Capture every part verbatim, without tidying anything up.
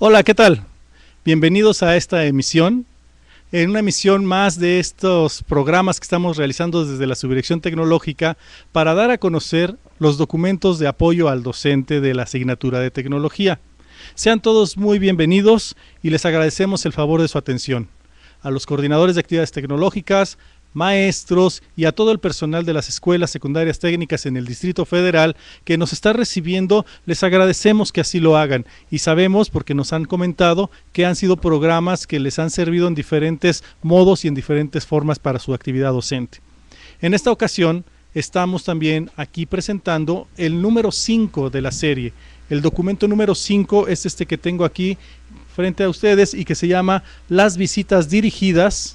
Hola, ¿qué tal? Bienvenidos a esta emisión, en una emisión más de estos programas que estamos realizando desde la Subdirección Tecnológica para dar a conocer los documentos de apoyo al docente de la asignatura de Tecnología. Sean todos muy bienvenidos y les agradecemos el favor de su atención. A los coordinadores de actividades tecnológicas, maestros y a todo el personal de las escuelas secundarias técnicas en el Distrito Federal que nos está recibiendo, les agradecemos que así lo hagan y sabemos, porque nos han comentado, que han sido programas que les han servido en diferentes modos y en diferentes formas para su actividad docente. En esta ocasión estamos también aquí presentando el número cinco de la serie. El documento número cinco es este que tengo aquí frente a ustedes y que se llama Las visitas dirigidas,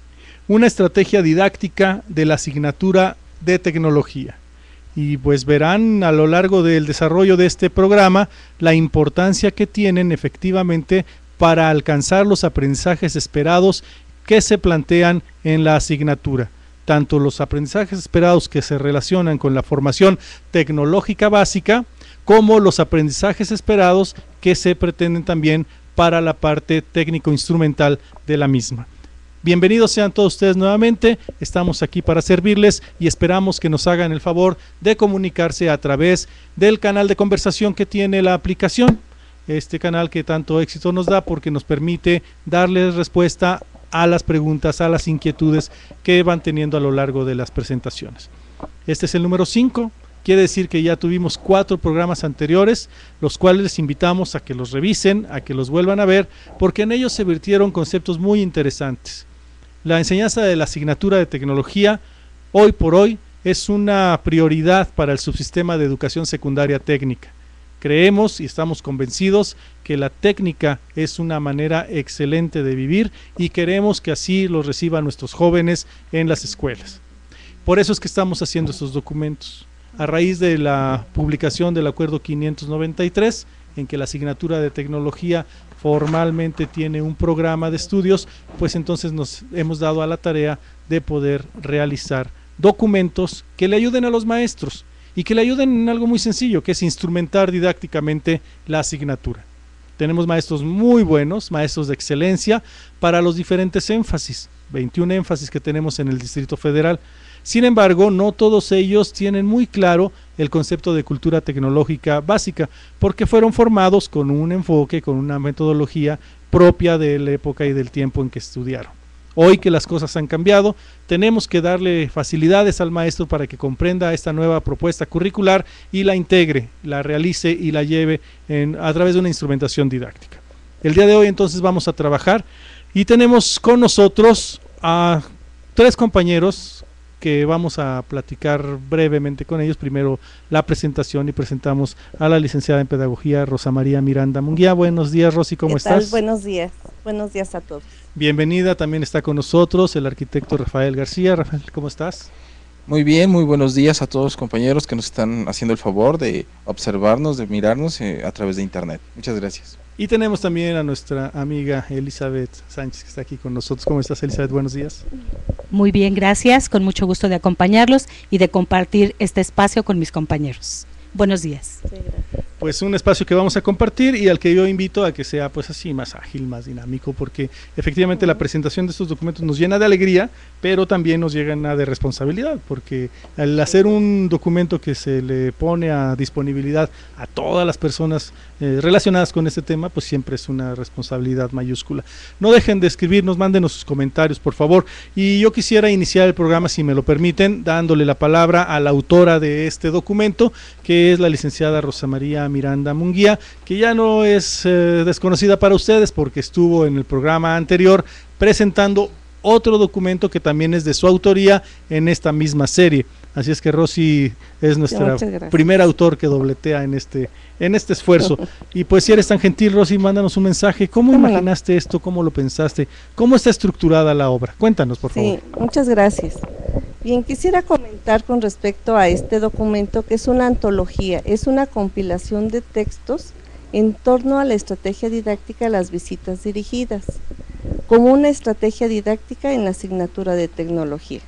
una estrategia didáctica de la asignatura de tecnología. Y pues verán a lo largo del desarrollo de este programa la importancia que tienen efectivamente para alcanzar los aprendizajes esperados que se plantean en la asignatura. Tanto los aprendizajes esperados que se relacionan con la formación tecnológica básica, como los aprendizajes esperados que se pretenden también para la parte técnico-instrumental de la misma. Bienvenidos sean todos ustedes nuevamente, estamos aquí para servirles y esperamos que nos hagan el favor de comunicarse a través del canal de conversación que tiene la aplicación, este canal que tanto éxito nos da porque nos permite darles respuesta a las preguntas, a las inquietudes que van teniendo a lo largo de las presentaciones. Este es el número cinco, quiere decir que ya tuvimos cuatro programas anteriores, los cuales les invitamos a que los revisen, a que los vuelvan a ver, porque en ellos se vertieron conceptos muy interesantes. La enseñanza de la asignatura de tecnología, hoy por hoy, es una prioridad para el subsistema de educación secundaria técnica. Creemos y estamos convencidos que la técnica es una manera excelente de vivir y queremos que así lo reciban nuestros jóvenes en las escuelas. Por eso es que estamos haciendo estos documentos. A raíz de la publicación del Acuerdo quinientos noventa y tres, en que la asignatura de tecnología formalmente tiene un programa de estudios, pues entonces nos hemos dado a la tarea de poder realizar documentos que le ayuden a los maestros y que le ayuden en algo muy sencillo, que es instrumentar didácticamente la asignatura. Tenemos maestros muy buenos, maestros de excelencia para los diferentes énfasis, veintiún énfasis que tenemos en el Distrito Federal. Sin embargo, no todos ellos tienen muy claro el concepto de cultura tecnológica básica, porque fueron formados con un enfoque, con una metodología propia de la época y del tiempo en que estudiaron. Hoy que las cosas han cambiado, tenemos que darle facilidades al maestro para que comprenda esta nueva propuesta curricular y la integre, la realice y la lleve en, a través de una instrumentación didáctica. El día de hoy entonces vamos a trabajar y tenemos con nosotros a tres compañeros que vamos a platicar brevemente con ellos. Primero la presentación y presentamos a la licenciada en Pedagogía Rosa María Miranda Munguía. Buenos días, Rosy, ¿cómo ¿Qué tal? estás? Buenos días, buenos días a todos. Bienvenida, también está con nosotros el arquitecto Rafael García. Rafael, ¿cómo estás? Muy bien, muy buenos días a todos los compañeros que nos están haciendo el favor de observarnos, de mirarnos eh, a través de internet. Muchas gracias. Y tenemos también a nuestra amiga Elizabeth Sánchez, que está aquí con nosotros. ¿Cómo estás, Elizabeth? Buenos días. Muy bien, gracias. Con mucho gusto de acompañarlos y de compartir este espacio con mis compañeros. Buenos días. Sí, gracias. Pues un espacio que vamos a compartir y al que yo invito a que sea pues así más ágil, más dinámico, porque efectivamente la presentación de estos documentos nos llena de alegría, pero también nos llena de responsabilidad, porque al hacer un documento que se le pone a disponibilidad a todas las personas eh, relacionadas con este tema, pues siempre es una responsabilidad mayúscula. No dejen de escribirnos, mándenos sus comentarios, por favor. Y yo quisiera iniciar el programa, si me lo permiten, dándole la palabra a la autora de este documento, que es la licenciada Rosa María Miranda Munguía, que ya no es eh, desconocida para ustedes porque estuvo en el programa anterior presentando otro documento que también es de su autoría en esta misma serie. Así es que Rosy es nuestra primera autor que dobletea en este, en este esfuerzo. Y pues si eres tan gentil, Rosy, mándanos un mensaje. ¿Cómo, ¿Cómo imaginaste no? esto? ¿Cómo lo pensaste? ¿Cómo está estructurada la obra? Cuéntanos, por sí, favor. Sí, muchas gracias. Bien, quisiera comentar con respecto a este documento que es una antología, es una compilación de textos en torno a la estrategia didáctica de las visitas dirigidas, como una estrategia didáctica en la asignatura de tecnología.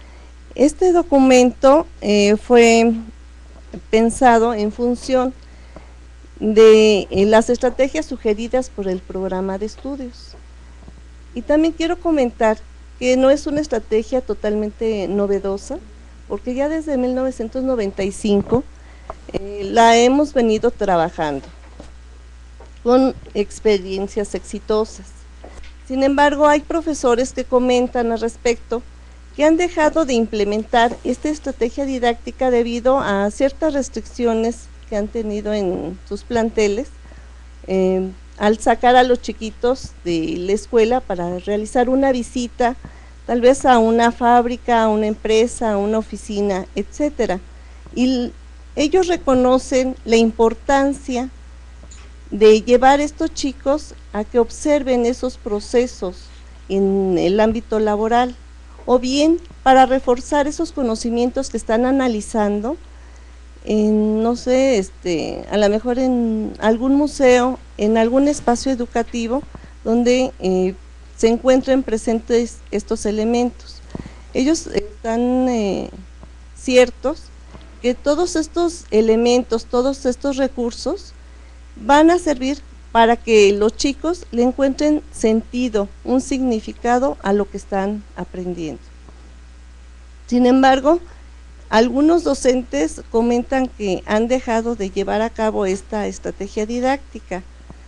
Este documento eh, fue pensado en función de eh, las estrategias sugeridas por el programa de estudios. Y también quiero comentar que no es una estrategia totalmente novedosa, porque ya desde mil novecientos noventa y cinco eh, la hemos venido trabajando con experiencias exitosas. Sin embargo, hay profesores que comentan al respecto que han dejado de implementar esta estrategia didáctica debido a ciertas restricciones que han tenido en sus planteles, eh, al sacar a los chiquitos de la escuela para realizar una visita, tal vez a una fábrica, a una empresa, a una oficina, etcétera. Y ellos reconocen la importancia de llevar a estos chicos a que observen esos procesos en el ámbito laboral, o bien para reforzar esos conocimientos que están analizando en, no sé, este, a lo mejor en algún museo, en algún espacio educativo donde eh, se encuentren presentes estos elementos. Ellos están eh, ciertos que todos estos elementos, todos estos recursos van a servir para que los chicos le encuentren sentido, un significado a lo que están aprendiendo. Sin embargo, algunos docentes comentan que han dejado de llevar a cabo esta estrategia didáctica.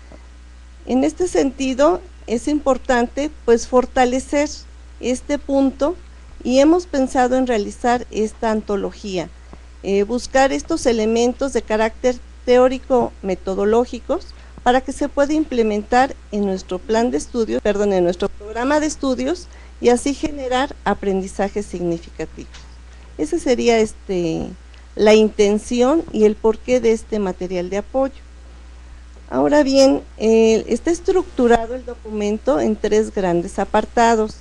En este sentido, es importante pues fortalecer este punto y hemos pensado en realizar esta antología, eh, buscar estos elementos de carácter teórico-metodológicos para que se pueda implementar en nuestro plan de estudios, perdón, en nuestro programa de estudios y así generar aprendizajes significativos. Esa sería este, la intención y el porqué de este material de apoyo. Ahora bien, eh, está estructurado el documento en tres grandes apartados.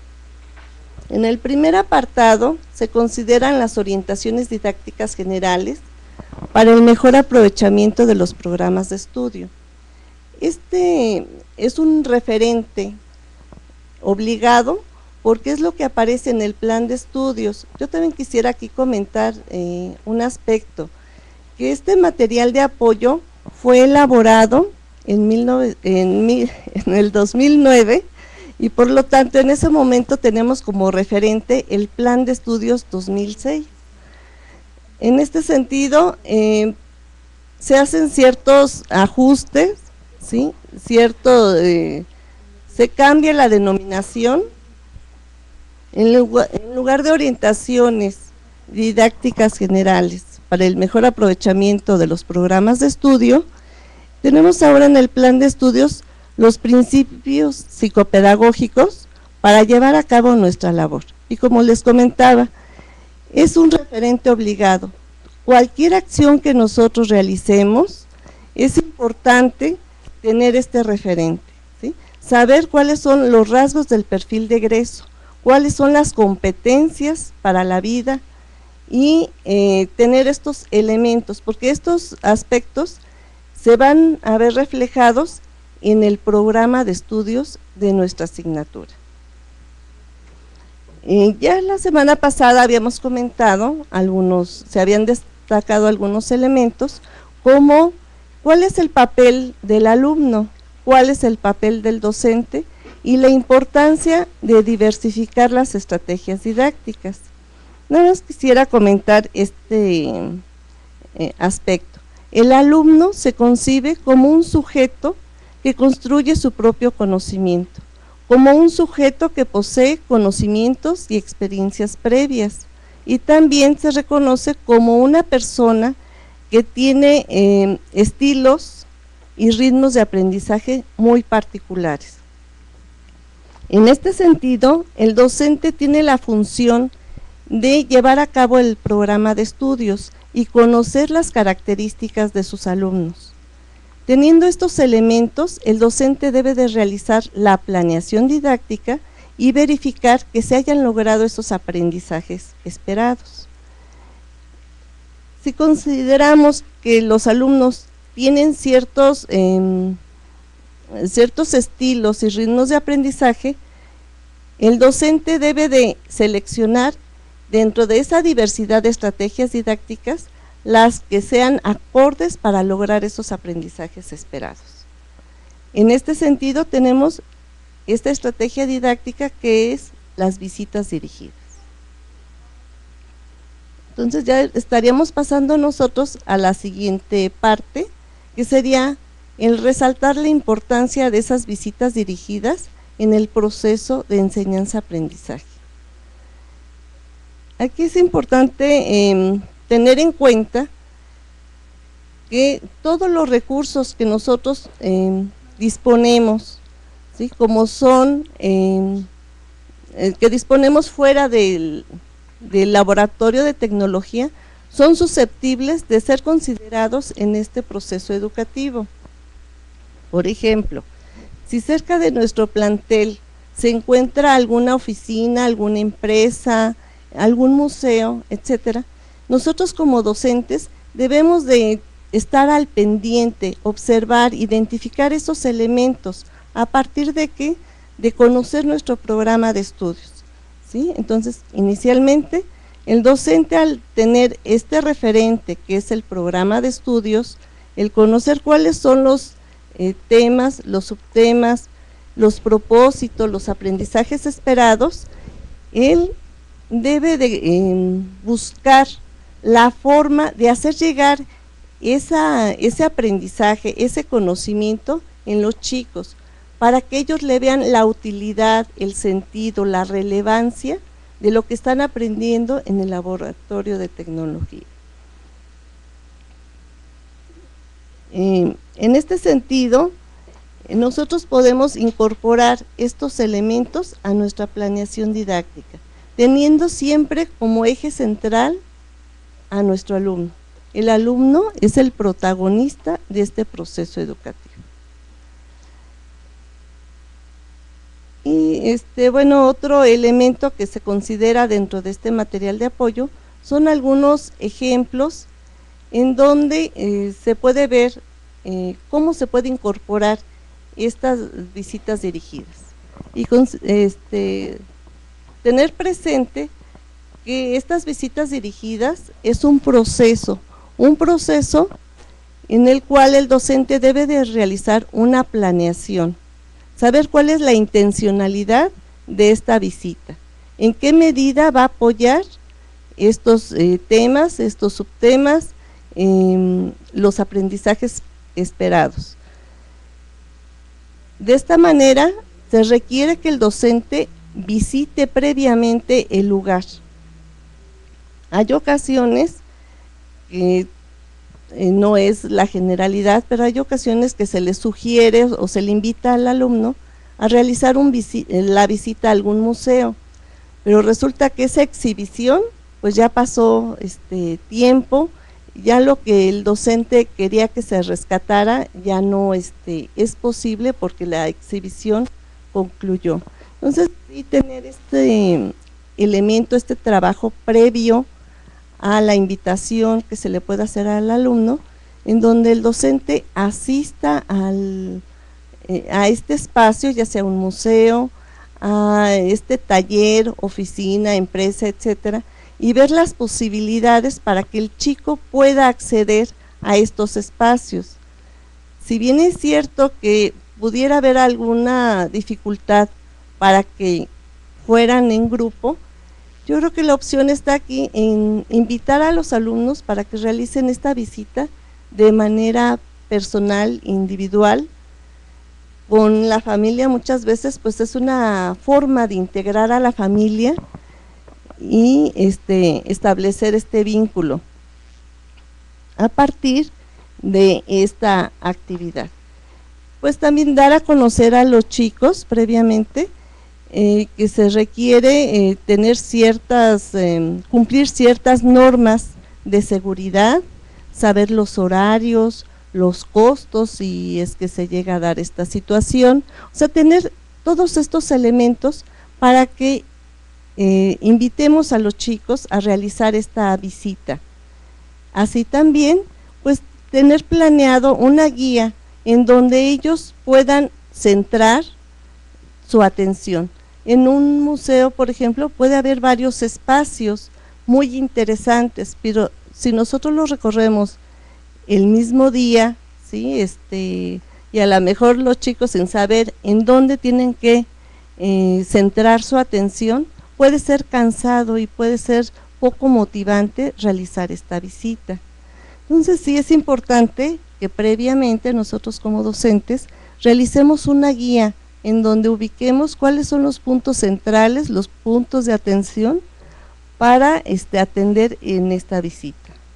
En el primer apartado se consideran las orientaciones didácticas generales para el mejor aprovechamiento de los programas de estudio. Este es un referente obligado porque es lo que aparece en el plan de estudios. Yo también quisiera aquí comentar eh, un aspecto, que este material de apoyo fue elaborado en, mil nove, en, mil, en el dos mil nueve y por lo tanto en ese momento tenemos como referente el plan de estudios dos mil seis. En este sentido, eh, se hacen ciertos ajustes, ¿sí? Cierto, eh, se cambia la denominación, en lugar, en lugar de orientaciones didácticas generales para el mejor aprovechamiento de los programas de estudio, tenemos ahora en el plan de estudios los principios psicopedagógicos para llevar a cabo nuestra labor. Y como les comentaba, es un referente obligado. Cualquier acción que nosotros realicemos, es importante tener este referente, ¿sí? Saber cuáles son los rasgos del perfil de egreso, cuáles son las competencias para la vida y eh, tener estos elementos, porque estos aspectos se van a ver reflejados en el programa de estudios de nuestra asignatura. Eh, ya la semana pasada habíamos comentado algunos, se habían destacado algunos elementos como cuál es el papel del alumno, cuál es el papel del docente y la importancia de diversificar las estrategias didácticas. Nada más quisiera comentar este eh, aspecto. El alumno se concibe como un sujeto que construye su propio conocimiento, como un sujeto que posee conocimientos y experiencias previas, y también se reconoce como una persona que tiene eh, estilos y ritmos de aprendizaje muy particulares. En este sentido, el docente tiene la función de llevar a cabo el programa de estudios y conocer las características de sus alumnos. Teniendo estos elementos, el docente debe de realizar la planeación didáctica y verificar que se hayan logrado esos aprendizajes esperados. Si consideramos que los alumnos tienen ciertos, eh, ciertos estilos y ritmos de aprendizaje, el docente debe de seleccionar dentro de esa diversidad de estrategias didácticas las que sean acordes para lograr esos aprendizajes esperados. En este sentido tenemos esta estrategia didáctica que es las visitas dirigidas. Entonces ya estaríamos pasando nosotros a la siguiente parte, que sería el resaltar la importancia de esas visitas dirigidas en el proceso de enseñanza-aprendizaje. Aquí es importante eh, tener en cuenta que todos los recursos que nosotros eh, disponemos, ¿sí? Como son, eh, eh, que disponemos fuera del, del laboratorio de tecnología, son susceptibles de ser considerados en este proceso educativo. Por ejemplo, si cerca de nuestro plantel se encuentra alguna oficina, alguna empresa, algún museo, etcétera, nosotros como docentes debemos de estar al pendiente, observar, identificar esos elementos, a partir de qué, de conocer nuestro programa de estudios, ¿sí? Entonces, inicialmente, el docente al tener este referente que es el programa de estudios, el conocer cuáles son los eh, temas, los subtemas, los propósitos, los aprendizajes esperados, él debe de eh, buscar la forma de hacer llegar esa, ese aprendizaje, ese conocimiento en los chicos, para que ellos le vean la utilidad, el sentido, la relevancia de lo que están aprendiendo en el laboratorio de tecnología. Eh, en este sentido, nosotros podemos incorporar estos elementos a nuestra planeación didáctica, teniendo siempre como eje central a nuestro alumno. El alumno es el protagonista de este proceso educativo. Y este, bueno, otro elemento que se considera dentro de este material de apoyo son algunos ejemplos en donde eh, se puede ver eh, cómo se puede incorporar estas visitas dirigidas. Y con, este, tener presente que estas visitas dirigidas es un proceso, un proceso en el cual el docente debe de realizar una planeación, saber cuál es la intencionalidad de esta visita, en qué medida va a apoyar estos eh, temas, estos subtemas, eh, los aprendizajes esperados. De esta manera se requiere que el docente visite previamente el lugar. Hay ocasiones que eh, no es la generalidad, pero hay ocasiones que se le sugiere o se le invita al alumno a realizar un visi la visita a algún museo, pero resulta que esa exhibición pues ya pasó este tiempo, ya lo que el docente quería que se rescatara ya no este, es posible porque la exhibición concluyó. Entonces, sí tener este elemento, este trabajo previo a la invitación que se le pueda hacer al alumno, en donde el docente asista al, eh, a este espacio, ya sea un museo, a este taller, oficina, empresa, etcétera, y ver las posibilidades para que el chico pueda acceder a estos espacios. Si bien es cierto que pudiera haber alguna dificultad para que fueran en grupo, yo creo que la opción está aquí en invitar a los alumnos para que realicen esta visita de manera personal, individual, con la familia. Muchas veces pues es una forma de integrar a la familia y este, establecer este vínculo a partir de esta actividad. Pues también dar a conocer a los chicos previamente eh, que se requiere eh, tener ciertas, eh, cumplir ciertas normas de seguridad, saber los horarios, los costos si es que se llega a dar esta situación, o sea, tener todos estos elementos para que Eh, invitemos a los chicos a realizar esta visita. Así también, pues, tener planeado una guía en donde ellos puedan centrar su atención. En un museo, por ejemplo, puede haber varios espacios muy interesantes, pero si nosotros lo recorremos el mismo día, ¿sí? Este, y a lo mejor los chicos sin saber en dónde tienen que eh, centrar su atención, puede ser cansado y puede ser poco motivante realizar esta visita. Entonces sí es importante que previamente nosotros como docentes realicemos una guía en donde ubiquemos cuáles son los puntos centrales, los puntos de atención para este, atender en esta visita.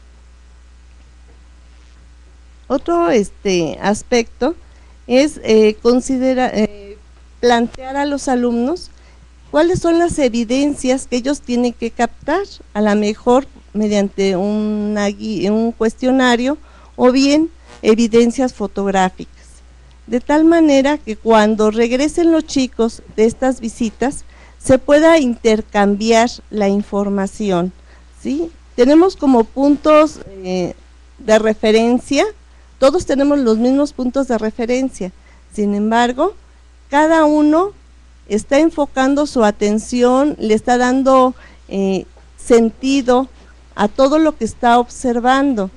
Otro este, aspecto es eh, considera, eh, plantear a los alumnos cuáles son las evidencias que ellos tienen que captar, a lo mejor mediante una guía, un cuestionario o bien evidencias fotográficas, de tal manera que cuando regresen los chicos de estas visitas se pueda intercambiar la información, ¿sí? Tenemos como puntos eh, de referencia, todos tenemos los mismos puntos de referencia, sin embargo, cada uno está enfocando su atención, le está dando eh, sentido a todo lo que está observando,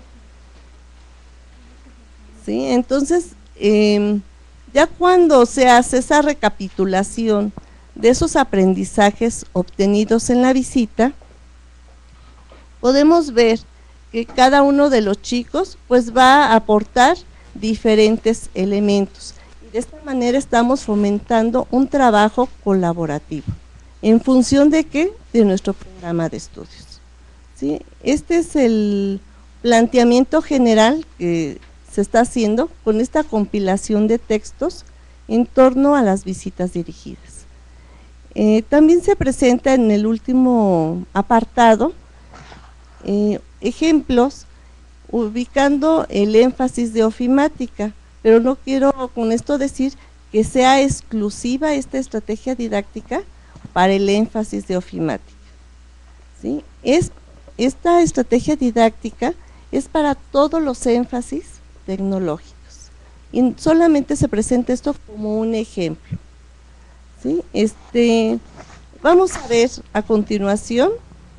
¿sí? Entonces, eh, ya cuando se hace esa recapitulación de esos aprendizajes obtenidos en la visita, podemos ver que cada uno de los chicos pues va a aportar diferentes elementos. De esta manera estamos fomentando un trabajo colaborativo. ¿En función de qué? De nuestro programa de estudios, ¿sí? Este es el planteamiento general que se está haciendo con esta compilación de textos en torno a las visitas dirigidas. Eh, también se presenta en el último apartado eh, ejemplos ubicando el énfasis de ofimática, pero no quiero con esto decir que sea exclusiva esta estrategia didáctica para el énfasis de ofimática, ¿sí? Es, esta estrategia didáctica es para todos los énfasis tecnológicos y solamente se presenta esto como un ejemplo, ¿sí? Este, vamos a ver a continuación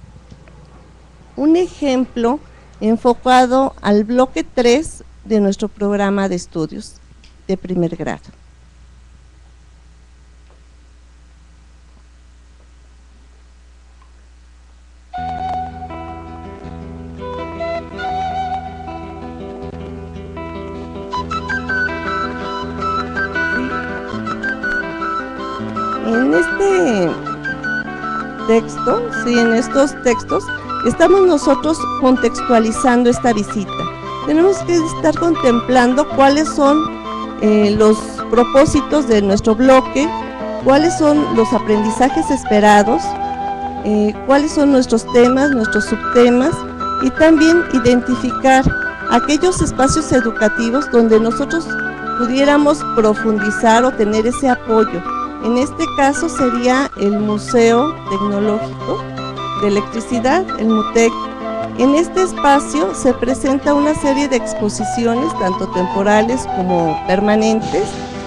un ejemplo enfocado al bloque tres de nuestro programa de estudios de primer grado. En este texto, sí, en estos textos, estamos nosotros contextualizando esta visita. Tenemos que estar contemplando cuáles son eh, los propósitos de nuestro bloque, cuáles son los aprendizajes esperados, eh, cuáles son nuestros temas, nuestros subtemas, y también identificar aquellos espacios educativos donde nosotros pudiéramos profundizar o tener ese apoyo. En este caso sería el Museo Tecnológico de Electricidad, el MUTEC. En este espacio se presenta una serie de exposiciones, tanto temporales como permanentes,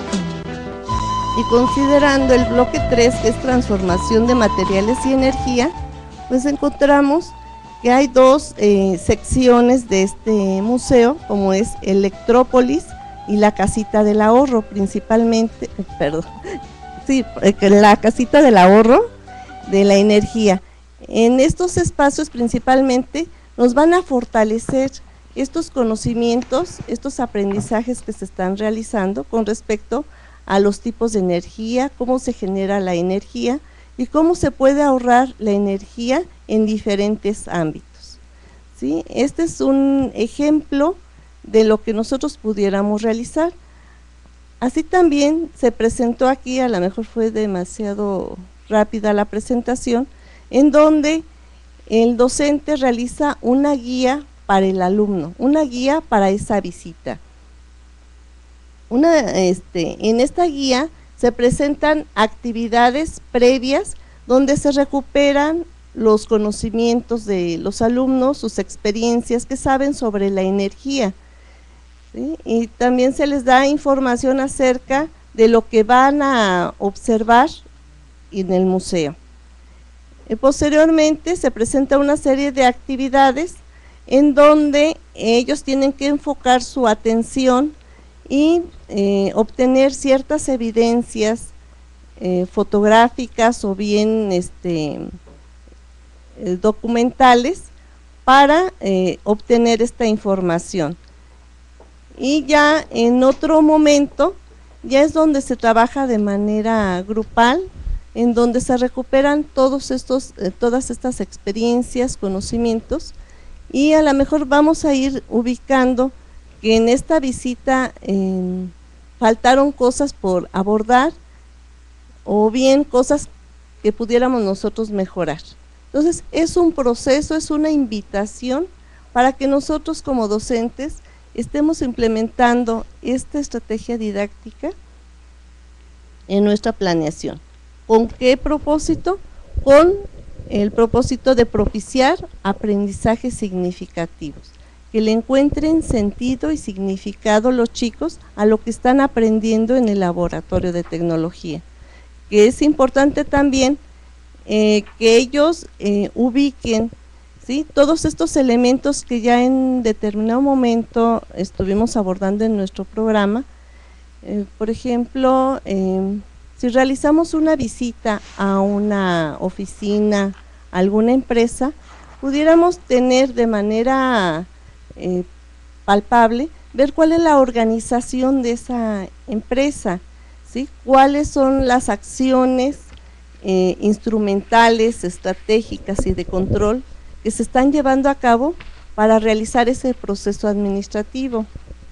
y considerando el bloque tres, que es transformación de materiales y energía, pues encontramos que hay dos eh, secciones de este museo, como es Electrópolis y la Casita del Ahorro, principalmente, perdón, sí, la Casita del Ahorro de la Energía. En estos espacios principalmente nos van a fortalecer estos conocimientos, estos aprendizajes que se están realizando con respecto a los tipos de energía, cómo se genera la energía y cómo se puede ahorrar la energía en diferentes ámbitos, ¿sí? Este es un ejemplo de lo que nosotros pudiéramos realizar. Así también se presentó aquí, a lo mejor fue demasiado rápida la presentación, en donde el docente realiza una guía para el alumno, una guía para esa visita. Una, este, en esta guía se presentan actividades previas donde se recuperan los conocimientos de los alumnos, sus experiencias que saben sobre la energía, ¿sí? Y también se les da información acerca de lo que van a observar en el museo. Eh, posteriormente se presenta una serie de actividades en donde ellos tienen que enfocar su atención y eh, obtener ciertas evidencias eh, fotográficas o bien este, eh, documentales para eh, obtener esta información. Y ya en otro momento, ya es donde se trabaja de manera grupal, en donde se recuperan todos estos, eh, todas estas experiencias, conocimientos, y a lo mejor vamos a ir ubicando que en esta visita eh, faltaron cosas por abordar, o bien cosas que pudiéramos nosotros mejorar. Entonces es un proceso, es una invitación para que nosotros como docentes estemos implementando esta estrategia didáctica en nuestra planeación. ¿Con qué propósito? Con el propósito de propiciar aprendizajes significativos, que le encuentren sentido y significado los chicos a lo que están aprendiendo en el laboratorio de tecnología. Que es importante también eh, que ellos eh, ubiquen, ¿sí?, todos estos elementos que ya en determinado momento estuvimos abordando en nuestro programa. Eh, por ejemplo, eh, si realizamos una visita a una oficina, a alguna empresa, pudiéramos tener de manera eh, palpable, ver cuál es la organización de esa empresa, ¿sí?, cuáles son las acciones eh, instrumentales, estratégicas y de control que se están llevando a cabo para realizar ese proceso administrativo.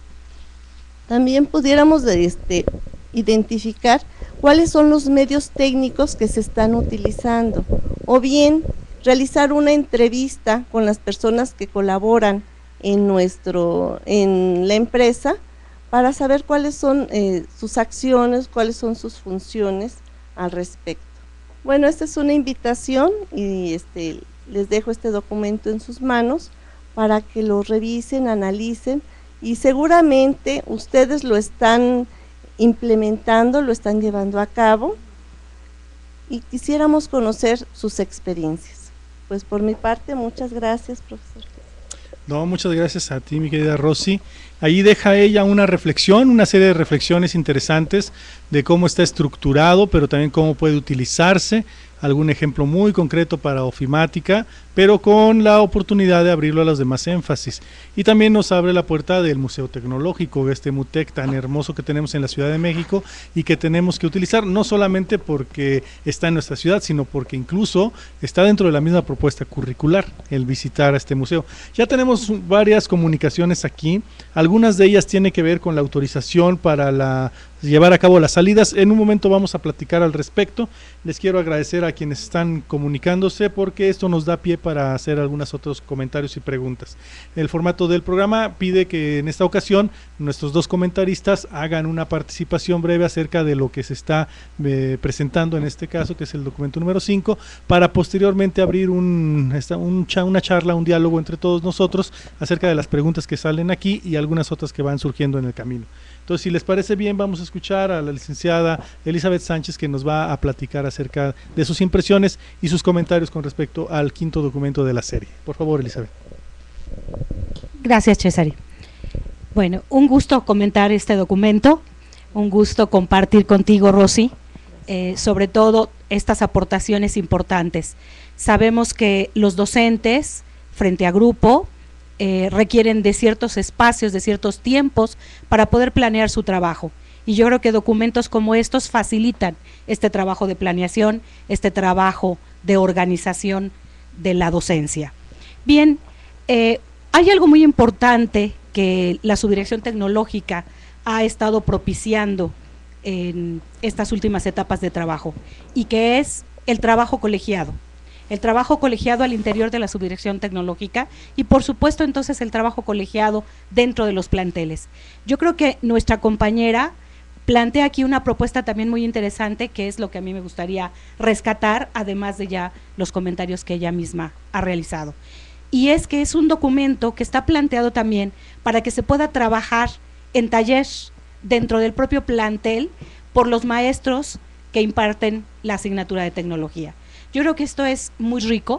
También pudiéramos este, identificar cuáles son los medios técnicos que se están utilizando, o bien realizar una entrevista con las personas que colaboran en, nuestro, en la empresa para saber cuáles son eh, sus acciones, cuáles son sus funciones al respecto. Bueno, esta es una invitación y este, les dejo este documento en sus manos para que lo revisen, analicen, y seguramente ustedes lo están implementando, lo están llevando a cabo, y quisiéramos conocer sus experiencias. Pues por mi parte, muchas gracias, profesor. No, muchas gracias a ti, mi querida Rosy. Ahí deja ella una reflexión, una serie de reflexiones interesantes de cómo está estructurado, pero también cómo puede utilizarse, algún ejemplo muy concreto para ofimática, pero con la oportunidad de abrirlo a los demás énfasis. Y también nos abre la puerta del Museo Tecnológico, este MUTEC tan hermoso que tenemos en la Ciudad de México y que tenemos que utilizar, no solamente porque está en nuestra ciudad, sino porque incluso está dentro de la misma propuesta curricular el visitar a este museo. Ya tenemos varias comunicaciones aquí, algunas de ellas tienen que ver con la autorización para la llevar a cabo las salidas. En un momento vamos a platicar al respecto. Les quiero agradecer a quienes están comunicándose porque esto nos da pie para hacer algunos otros comentarios y preguntas. El formato del programa pide que en esta ocasión nuestros dos comentaristas hagan una participación breve acerca de lo que se está eh, presentando en este caso, que es el documento número cinco, para posteriormente abrir un, esta, un, una charla, un diálogo entre todos nosotros acerca de las preguntas que salen aquí y algunas otras que van surgiendo en el camino. Entonces, si les parece bien, vamos a escuchar a la licenciada Elizabeth Sánchez, que nos va a platicar acerca de sus impresiones y sus comentarios con respecto al quinto documento de la serie. Por favor, Elizabeth. Gracias, Cesari. Bueno, un gusto comentar este documento, un gusto compartir contigo, Rosy, eh, sobre todo estas aportaciones importantes. Sabemos que los docentes, frente a grupo, Eh, requieren de ciertos espacios, de ciertos tiempos para poder planear su trabajo. Y yo creo que documentos como estos facilitan este trabajo de planeación, este trabajo de organización de la docencia. Bien, eh, hay algo muy importante que la Subdirección Tecnológica ha estado propiciando en estas últimas etapas de trabajo, y que es el trabajo colegiado. El trabajo colegiado al interior de la Subdirección Tecnológica y por supuesto entonces el trabajo colegiado dentro de los planteles. Yo creo que nuestra compañera plantea aquí una propuesta también muy interesante, que es lo que a mí me gustaría rescatar, además de ya los comentarios que ella misma ha realizado. Y es que es un documento que está planteado también para que se pueda trabajar en talleres dentro del propio plantel por los maestros que imparten la asignatura de tecnología. Yo creo que esto es muy rico,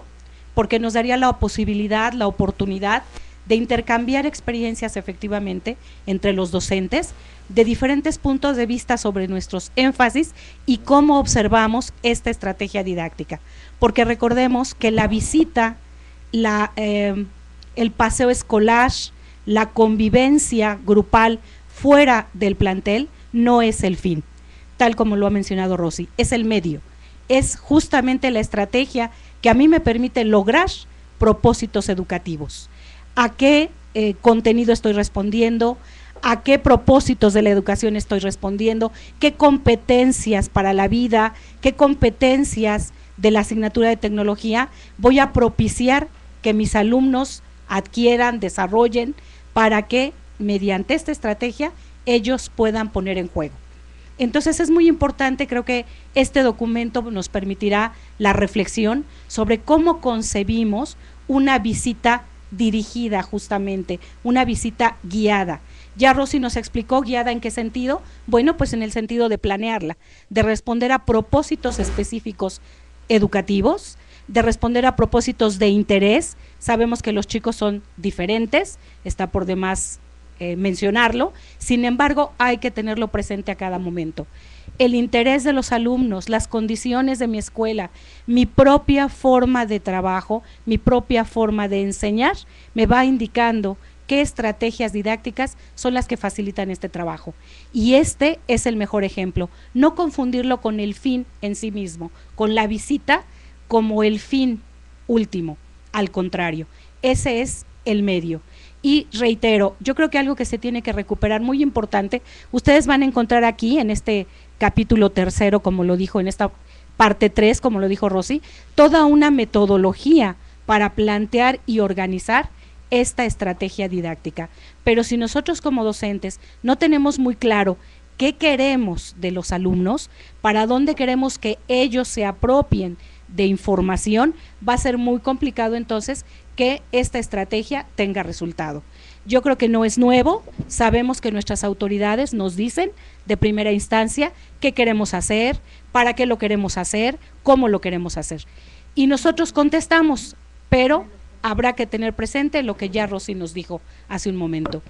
porque nos daría la posibilidad, la oportunidad de intercambiar experiencias efectivamente entre los docentes de diferentes puntos de vista sobre nuestros énfasis y cómo observamos esta estrategia didáctica. Porque recordemos que la visita, la, eh, el paseo escolar, la convivencia grupal fuera del plantel no es el fin, tal como lo ha mencionado Rosy, es el medio, es justamente la estrategia que a mí me permite lograr propósitos educativos. ¿A qué eh, contenido estoy respondiendo? ¿A qué propósitos de la educación estoy respondiendo? ¿Qué competencias para la vida? ¿Qué competencias de la asignatura de tecnología voy a propiciar que mis alumnos adquieran, desarrollen, para que mediante esta estrategia ellos puedan poner en juego? Entonces es muy importante, creo que este documento nos permitirá la reflexión sobre cómo concebimos una visita dirigida justamente, una visita guiada. Ya Rosy nos explicó guiada en qué sentido. Bueno, pues en el sentido de planearla, de responder a propósitos específicos educativos, de responder a propósitos de interés. Sabemos que los chicos son diferentes, está por demás eh, mencionarlo, sin embargo hay que tenerlo presente a cada momento. El interés de los alumnos, las condiciones de mi escuela, mi propia forma de trabajo, mi propia forma de enseñar, me va indicando qué estrategias didácticas son las que facilitan este trabajo. Y este es el mejor ejemplo, no confundirlo con el fin en sí mismo, con la visita como el fin último, al contrario, ese es el medio. Y reitero, yo creo que algo que se tiene que recuperar muy importante, ustedes van a encontrar aquí en este capítulo tercero, como lo dijo en esta parte tres, como lo dijo Rosy, toda una metodología para plantear y organizar esta estrategia didáctica. Pero si nosotros como docentes no tenemos muy claro qué queremos de los alumnos, para dónde queremos que ellos se apropien de información, va a ser muy complicado entonces que esta estrategia tenga resultado. Yo creo que no es nuevo, sabemos que nuestras autoridades nos dicen de primera instancia qué queremos hacer, para qué lo queremos hacer, cómo lo queremos hacer. Y nosotros contestamos, pero habrá que tener presente lo que ya Rosy nos dijo hace un momento.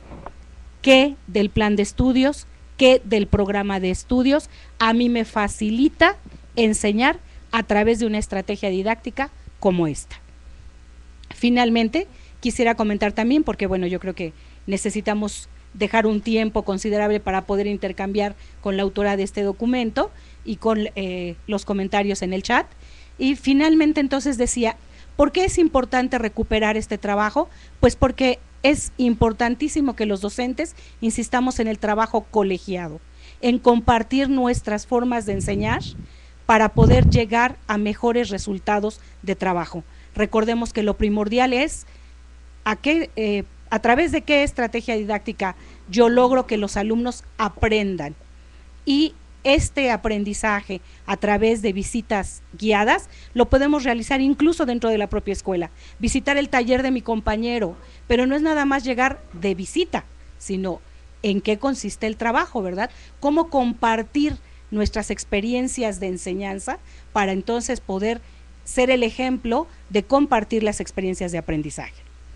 ¿Qué del plan de estudios, qué del programa de estudios a mí me facilita enseñar a través de una estrategia didáctica como esta? Finalmente, quisiera comentar también, porque bueno, yo creo que necesitamos dejar un tiempo considerable para poder intercambiar con la autora de este documento y con eh, los comentarios en el chat. Y finalmente entonces decía, ¿por qué es importante recuperar este trabajo? Pues porque es importantísimo que los docentes insistamos en el trabajo colegiado, en compartir nuestras formas de enseñar para poder llegar a mejores resultados de trabajo. Recordemos que lo primordial es a, qué, eh, a través de qué estrategia didáctica yo logro que los alumnos aprendan, y este aprendizaje a través de visitas guiadas lo podemos realizar incluso dentro de la propia escuela, visitar el taller de mi compañero, pero no es nada más llegar de visita, sino en qué consiste el trabajo, ¿verdad? Cómo compartir nuestras experiencias de enseñanza para entonces poder ser el ejemplo de compartir las experiencias de aprendizaje.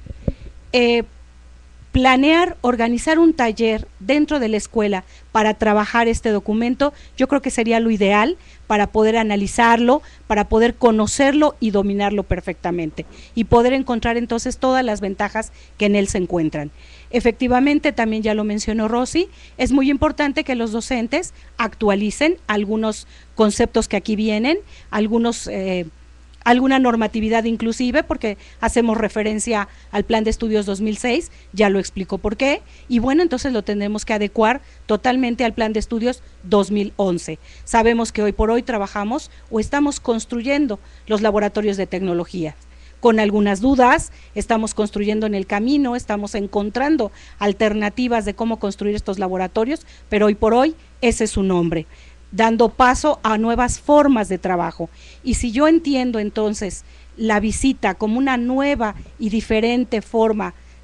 Eh, planear, organizar un taller dentro de la escuela para trabajar este documento, yo creo que sería lo ideal para poder analizarlo, para poder conocerlo y dominarlo perfectamente y poder encontrar entonces todas las ventajas que en él se encuentran. Efectivamente, también ya lo mencionó Rosy, es muy importante que los docentes actualicen algunos conceptos que aquí vienen, algunos eh, alguna normatividad inclusive, porque hacemos referencia al Plan de Estudios dos mil seis, ya lo explicó por qué, y bueno, entonces lo tendremos que adecuar totalmente al Plan de Estudios dos mil once. Sabemos que hoy por hoy trabajamos o estamos construyendo los laboratorios de tecnología. Con algunas dudas, estamos construyendo en el camino, estamos encontrando alternativas de cómo construir estos laboratorios, pero hoy por hoy ese es su nombre, dando paso a nuevas formas de trabajo. Y si yo entiendo entonces la visita como una nueva y diferente forma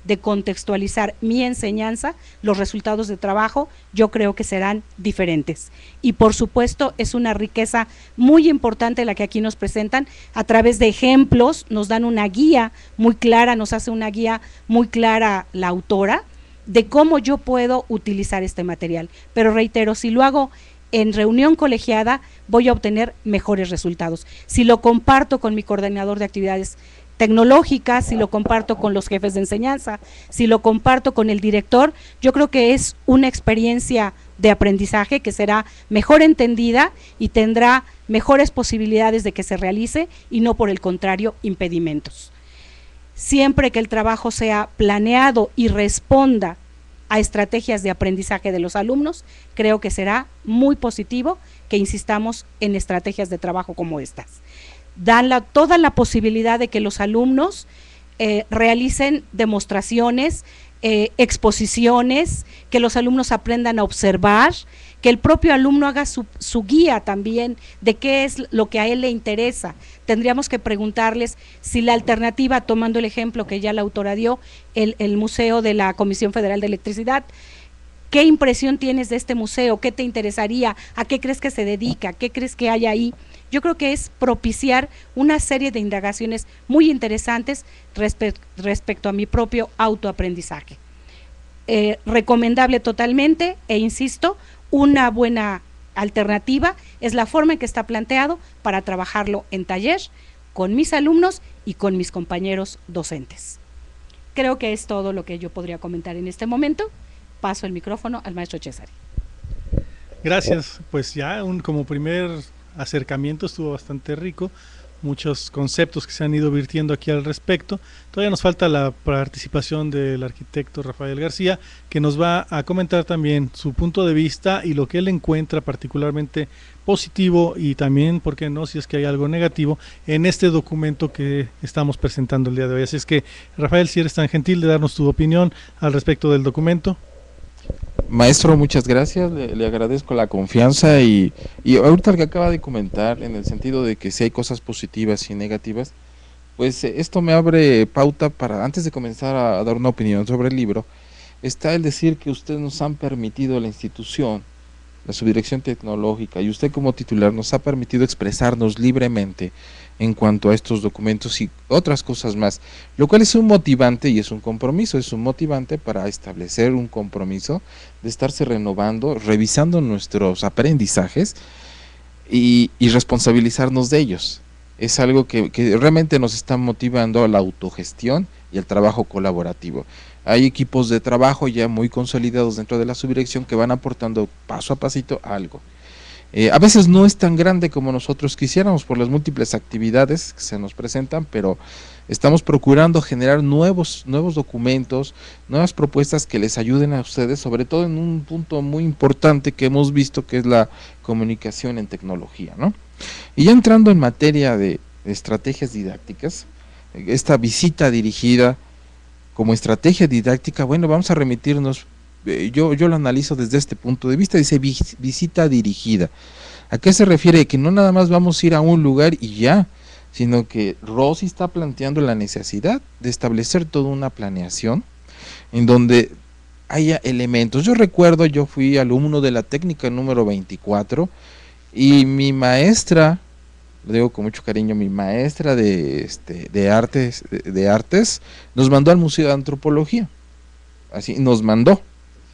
de contextualizar mi enseñanza, los resultados de trabajo yo creo que serán diferentes. Y por supuesto es una riqueza muy importante la que aquí nos presentan, a través de ejemplos, nos dan una guía muy clara, nos hace una guía muy clara la autora, de cómo yo puedo utilizar este material. Pero reitero, si lo hago en reunión colegiada, voy a obtener mejores resultados. Si lo comparto con mi coordinador de actividades tecnológicas, si lo comparto con los jefes de enseñanza, si lo comparto con el director, yo creo que es una experiencia de aprendizaje que será mejor entendida y tendrá mejores posibilidades de que se realice y no, por el contrario, impedimentos. Siempre que el trabajo sea planeado y responda a estrategias de aprendizaje de los alumnos, creo que será muy positivo que insistamos en estrategias de trabajo como estas. Dan la, toda la posibilidad de que los alumnos eh, realicen demostraciones, eh, exposiciones, que los alumnos aprendan a observar, que el propio alumno haga su, su guía también de qué es lo que a él le interesa. Tendríamos que preguntarles si la alternativa, tomando el ejemplo que ya la autora dio, el, el Museo de la Comisión Federal de Electricidad, ¿qué impresión tienes de este museo? ¿Qué te interesaría? ¿A qué crees que se dedica? ¿Qué crees que hay ahí? Yo creo que es propiciar una serie de indagaciones muy interesantes respe respecto a mi propio autoaprendizaje. Eh, recomendable totalmente, e insisto, una buena alternativa es la forma en que está planteado para trabajarlo en taller con mis alumnos y con mis compañeros docentes. Creo que es todo lo que yo podría comentar en este momento. Paso el micrófono al maestro Cesari. Gracias, pues ya un, como primer acercamiento estuvo bastante rico, muchos conceptos que se han ido virtiendo aquí al respecto. Todavía nos falta la participación del arquitecto Rafael García, que nos va a comentar también su punto de vista y lo que él encuentra particularmente positivo y también, por qué no, si es que hay algo negativo en este documento que estamos presentando el día de hoy. Así es que, Rafael, si eres tan gentil de darnos tu opinión al respecto del documento. Maestro, muchas gracias, le, le agradezco la confianza y, y ahorita lo que acaba de comentar en el sentido de que si hay cosas positivas y negativas, pues eh, esto me abre pauta para, antes de comenzar a, a dar una opinión sobre el libro, está el decir que ustedes nos han permitido, la institución, la Subdirección Tecnológica y usted como titular nos ha permitido expresarnos libremente en cuanto a estos documentos y otras cosas más, lo cual es un motivante y es un compromiso, es un motivante para establecer un compromiso de estarse renovando, revisando nuestros aprendizajes y, y responsabilizarnos de ellos. Es algo que, que realmente nos está motivando a la autogestión y el trabajo colaborativo. Hay equipos de trabajo ya muy consolidados dentro de la subdirección que van aportando paso a pasito algo. Eh, a veces no es tan grande como nosotros quisiéramos por las múltiples actividades que se nos presentan, pero estamos procurando generar nuevos, nuevos documentos, nuevas propuestas que les ayuden a ustedes, sobre todo en un punto muy importante que hemos visto, que es la comunicación en tecnología, ¿no? Y ya entrando en materia de, de estrategias didácticas, esta visita dirigida como estrategia didáctica, bueno, vamos a remitirnos. Yo, yo lo analizo desde este punto de vista, dice visita dirigida. ¿A qué se refiere? Que no nada más vamos a ir a un lugar y ya, sino que Rosy está planteando la necesidad de establecer toda una planeación en donde haya elementos. Yo recuerdo, yo fui alumno de la técnica número veinticuatro y mi maestra, lo digo con mucho cariño, mi maestra de, este, de, artes, de, de artes nos mandó al Museo de Antropología, así nos mandó.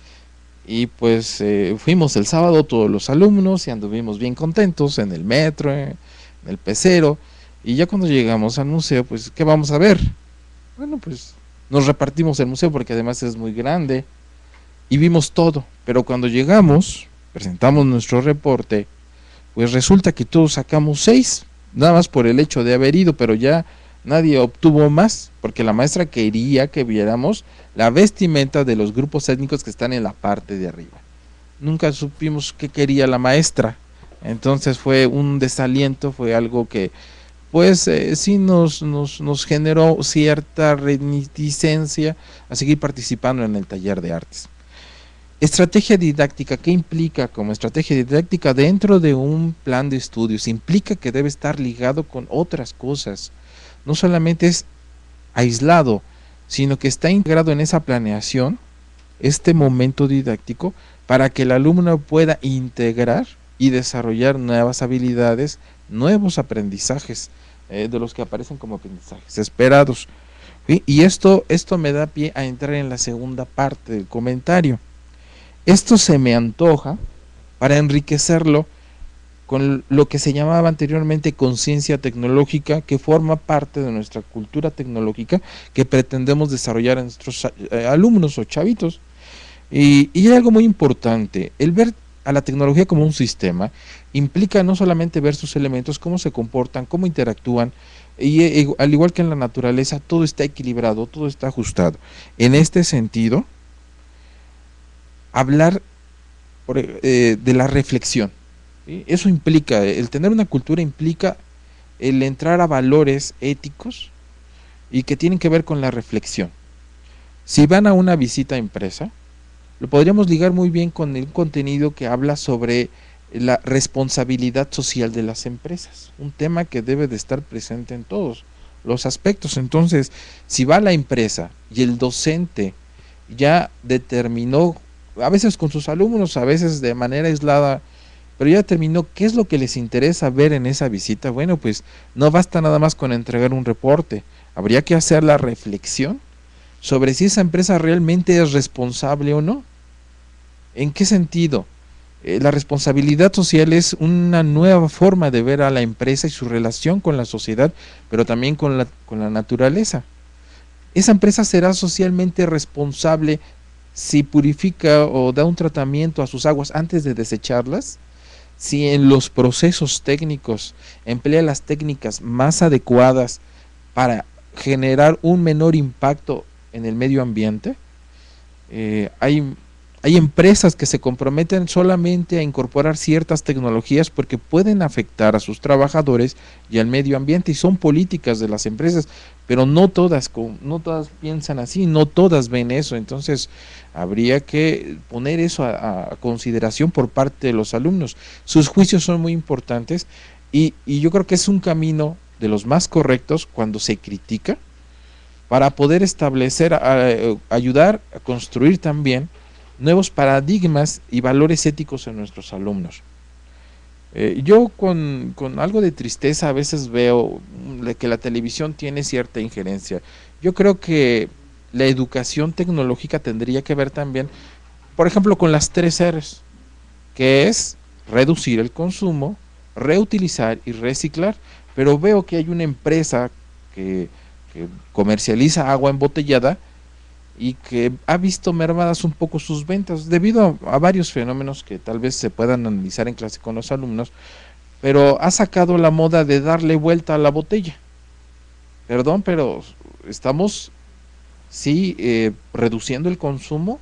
Y pues eh, fuimos el sábado todos los alumnos y anduvimos bien contentos en el metro, en el pecero, y ya cuando llegamos al museo, pues ¿qué vamos a ver? Bueno, pues nos repartimos el museo porque además es muy grande y vimos todo, pero cuando llegamos, presentamos nuestro reporte, pues resulta que todos sacamos seis, nada más por el hecho de haber ido, pero ya nadie obtuvo más, porque la maestra quería que viéramos la vestimenta de los grupos étnicos que están en la parte de arriba. Nunca supimos qué quería la maestra, entonces fue un desaliento, fue algo que pues eh, sí nos, nos, nos generó cierta reticencia a seguir participando en el taller de artes. Estrategia didáctica, ¿qué implica como estrategia didáctica dentro de un plan de estudios? Implica que debe estar ligado con otras cosas. No solamente es aislado sino que está integrado en esa planeación, este momento didáctico, para que el alumno pueda integrar y desarrollar nuevas habilidades, nuevos aprendizajes, eh, de los que aparecen como aprendizajes esperados. ¿Sí? Y esto, esto me da pie a entrar en la segunda parte del comentario. Esto se me antoja para enriquecerlo con lo que se llamaba anteriormente conciencia tecnológica, que forma parte de nuestra cultura tecnológica que pretendemos desarrollar en nuestros eh, alumnos o chavitos. Y, y hay algo muy importante, el ver a la tecnología como un sistema implica no solamente ver sus elementos, cómo se comportan, cómo interactúan, y eh, al igual que en la naturaleza, todo está equilibrado, todo está ajustado. En este sentido, hablar por, eh, de la reflexión, ¿sí? Eso implica, el tener una cultura implica el entrar a valores éticos y que tienen que ver con la reflexión. Si van a una visita a empresa, lo podríamos ligar muy bien con el contenido que habla sobre la responsabilidad social de las empresas, un tema que debe de estar presente en todos los aspectos. Entonces, si va a la empresa y el docente ya determinó, a veces con sus alumnos, a veces de manera aislada, pero ya determinó qué es lo que les interesa ver en esa visita, bueno, pues no basta nada más con entregar un reporte, habría que hacer la reflexión sobre si esa empresa realmente es responsable o no. ¿En qué sentido? Eh, la responsabilidad social es una nueva forma de ver a la empresa y su relación con la sociedad, pero también con la, con la naturaleza. Esa empresa será socialmente responsable si purifica o da un tratamiento a sus aguas antes de desecharlas, si en los procesos técnicos emplea las técnicas más adecuadas para generar un menor impacto en el medio ambiente. Eh, hay, hay empresas que se comprometen solamente a incorporar ciertas tecnologías porque pueden afectar a sus trabajadores y al medio ambiente, y son políticas de las empresas, pero no todas, no todas piensan así, no todas ven eso. Entonces habría que poner eso a, a consideración por parte de los alumnos. Sus juicios son muy importantes y, y yo creo que es un camino de los más correctos cuando se critica, para poder establecer, a, a, ayudar a construir también nuevos paradigmas y valores éticos en nuestros alumnos. Eh, yo con, con algo de tristeza a veces veo que la televisión tiene cierta injerencia. Yo creo que la educación tecnológica tendría que ver también, por ejemplo, con las tres R's, que es reducir el consumo, reutilizar y reciclar. Pero veo que hay una empresa que que comercializa agua embotellada y que ha visto mermadas un poco sus ventas debido a, a varios fenómenos que tal vez se puedan analizar en clase con los alumnos, pero ha sacado la moda de darle vuelta a la botella. Perdón, pero estamos sí eh, reduciendo el consumo,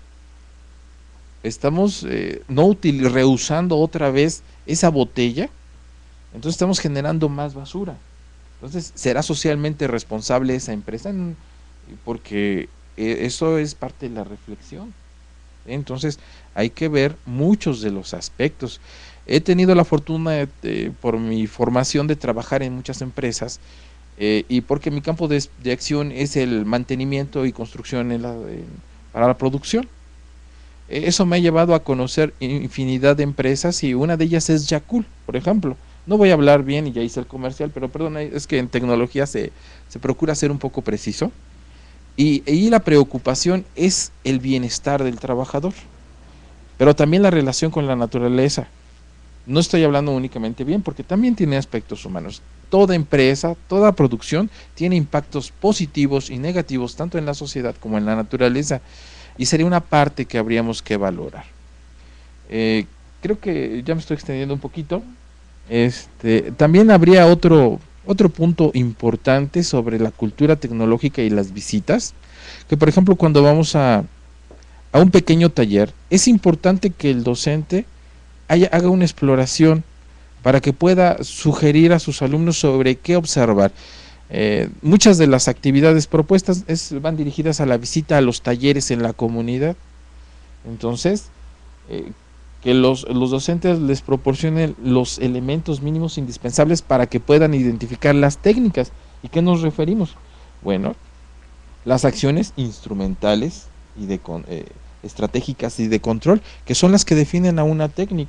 estamos eh, no util reusando otra vez esa botella, entonces estamos generando más basura. Entonces, ¿será socialmente responsable esa empresa? Porque eso es parte de la reflexión. Entonces, hay que ver muchos de los aspectos. He tenido la fortuna, de, de, por mi formación, de trabajar en muchas empresas eh, y porque mi campo de, de acción es el mantenimiento y construcción en la, en, para la producción. Eso me ha llevado a conocer infinidad de empresas y una de ellas es Yakult, por ejemplo. No voy a hablar bien y ya hice el comercial, pero perdón, es que en tecnología se, se procura ser un poco preciso. Y, y la preocupación es el bienestar del trabajador, pero también la relación con la naturaleza. No estoy hablando únicamente bien, porque también tiene aspectos humanos. Toda empresa, toda producción tiene impactos positivos y negativos, tanto en la sociedad como en la naturaleza, y sería una parte que habríamos que valorar. Eh, creo que ya me estoy extendiendo un poquito. Este, también habría otro, otro punto importante sobre la cultura tecnológica y las visitas, que por ejemplo cuando vamos a, a un pequeño taller, es importante que el docente haya, haga una exploración para que pueda sugerir a sus alumnos sobre qué observar. Eh, muchas de las actividades propuestas es, van dirigidas a la visita a los talleres en la comunidad. Entonces, eh, que los, los docentes les proporcionen los elementos mínimos indispensables para que puedan identificar las técnicas. ¿Y qué nos referimos? Bueno, las acciones instrumentales y de con, eh, estratégicas y de control, que son las que definen a una técnica.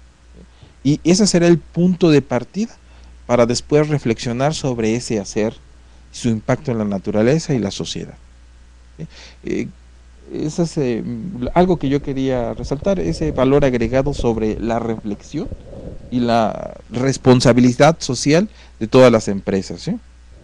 Y ese será el punto de partida para después reflexionar sobre ese hacer, su impacto en la naturaleza y la sociedad. Eh, eso es eh, algo que yo quería resaltar, ese valor agregado sobre la reflexión y la responsabilidad social de todas las empresas, ¿sí?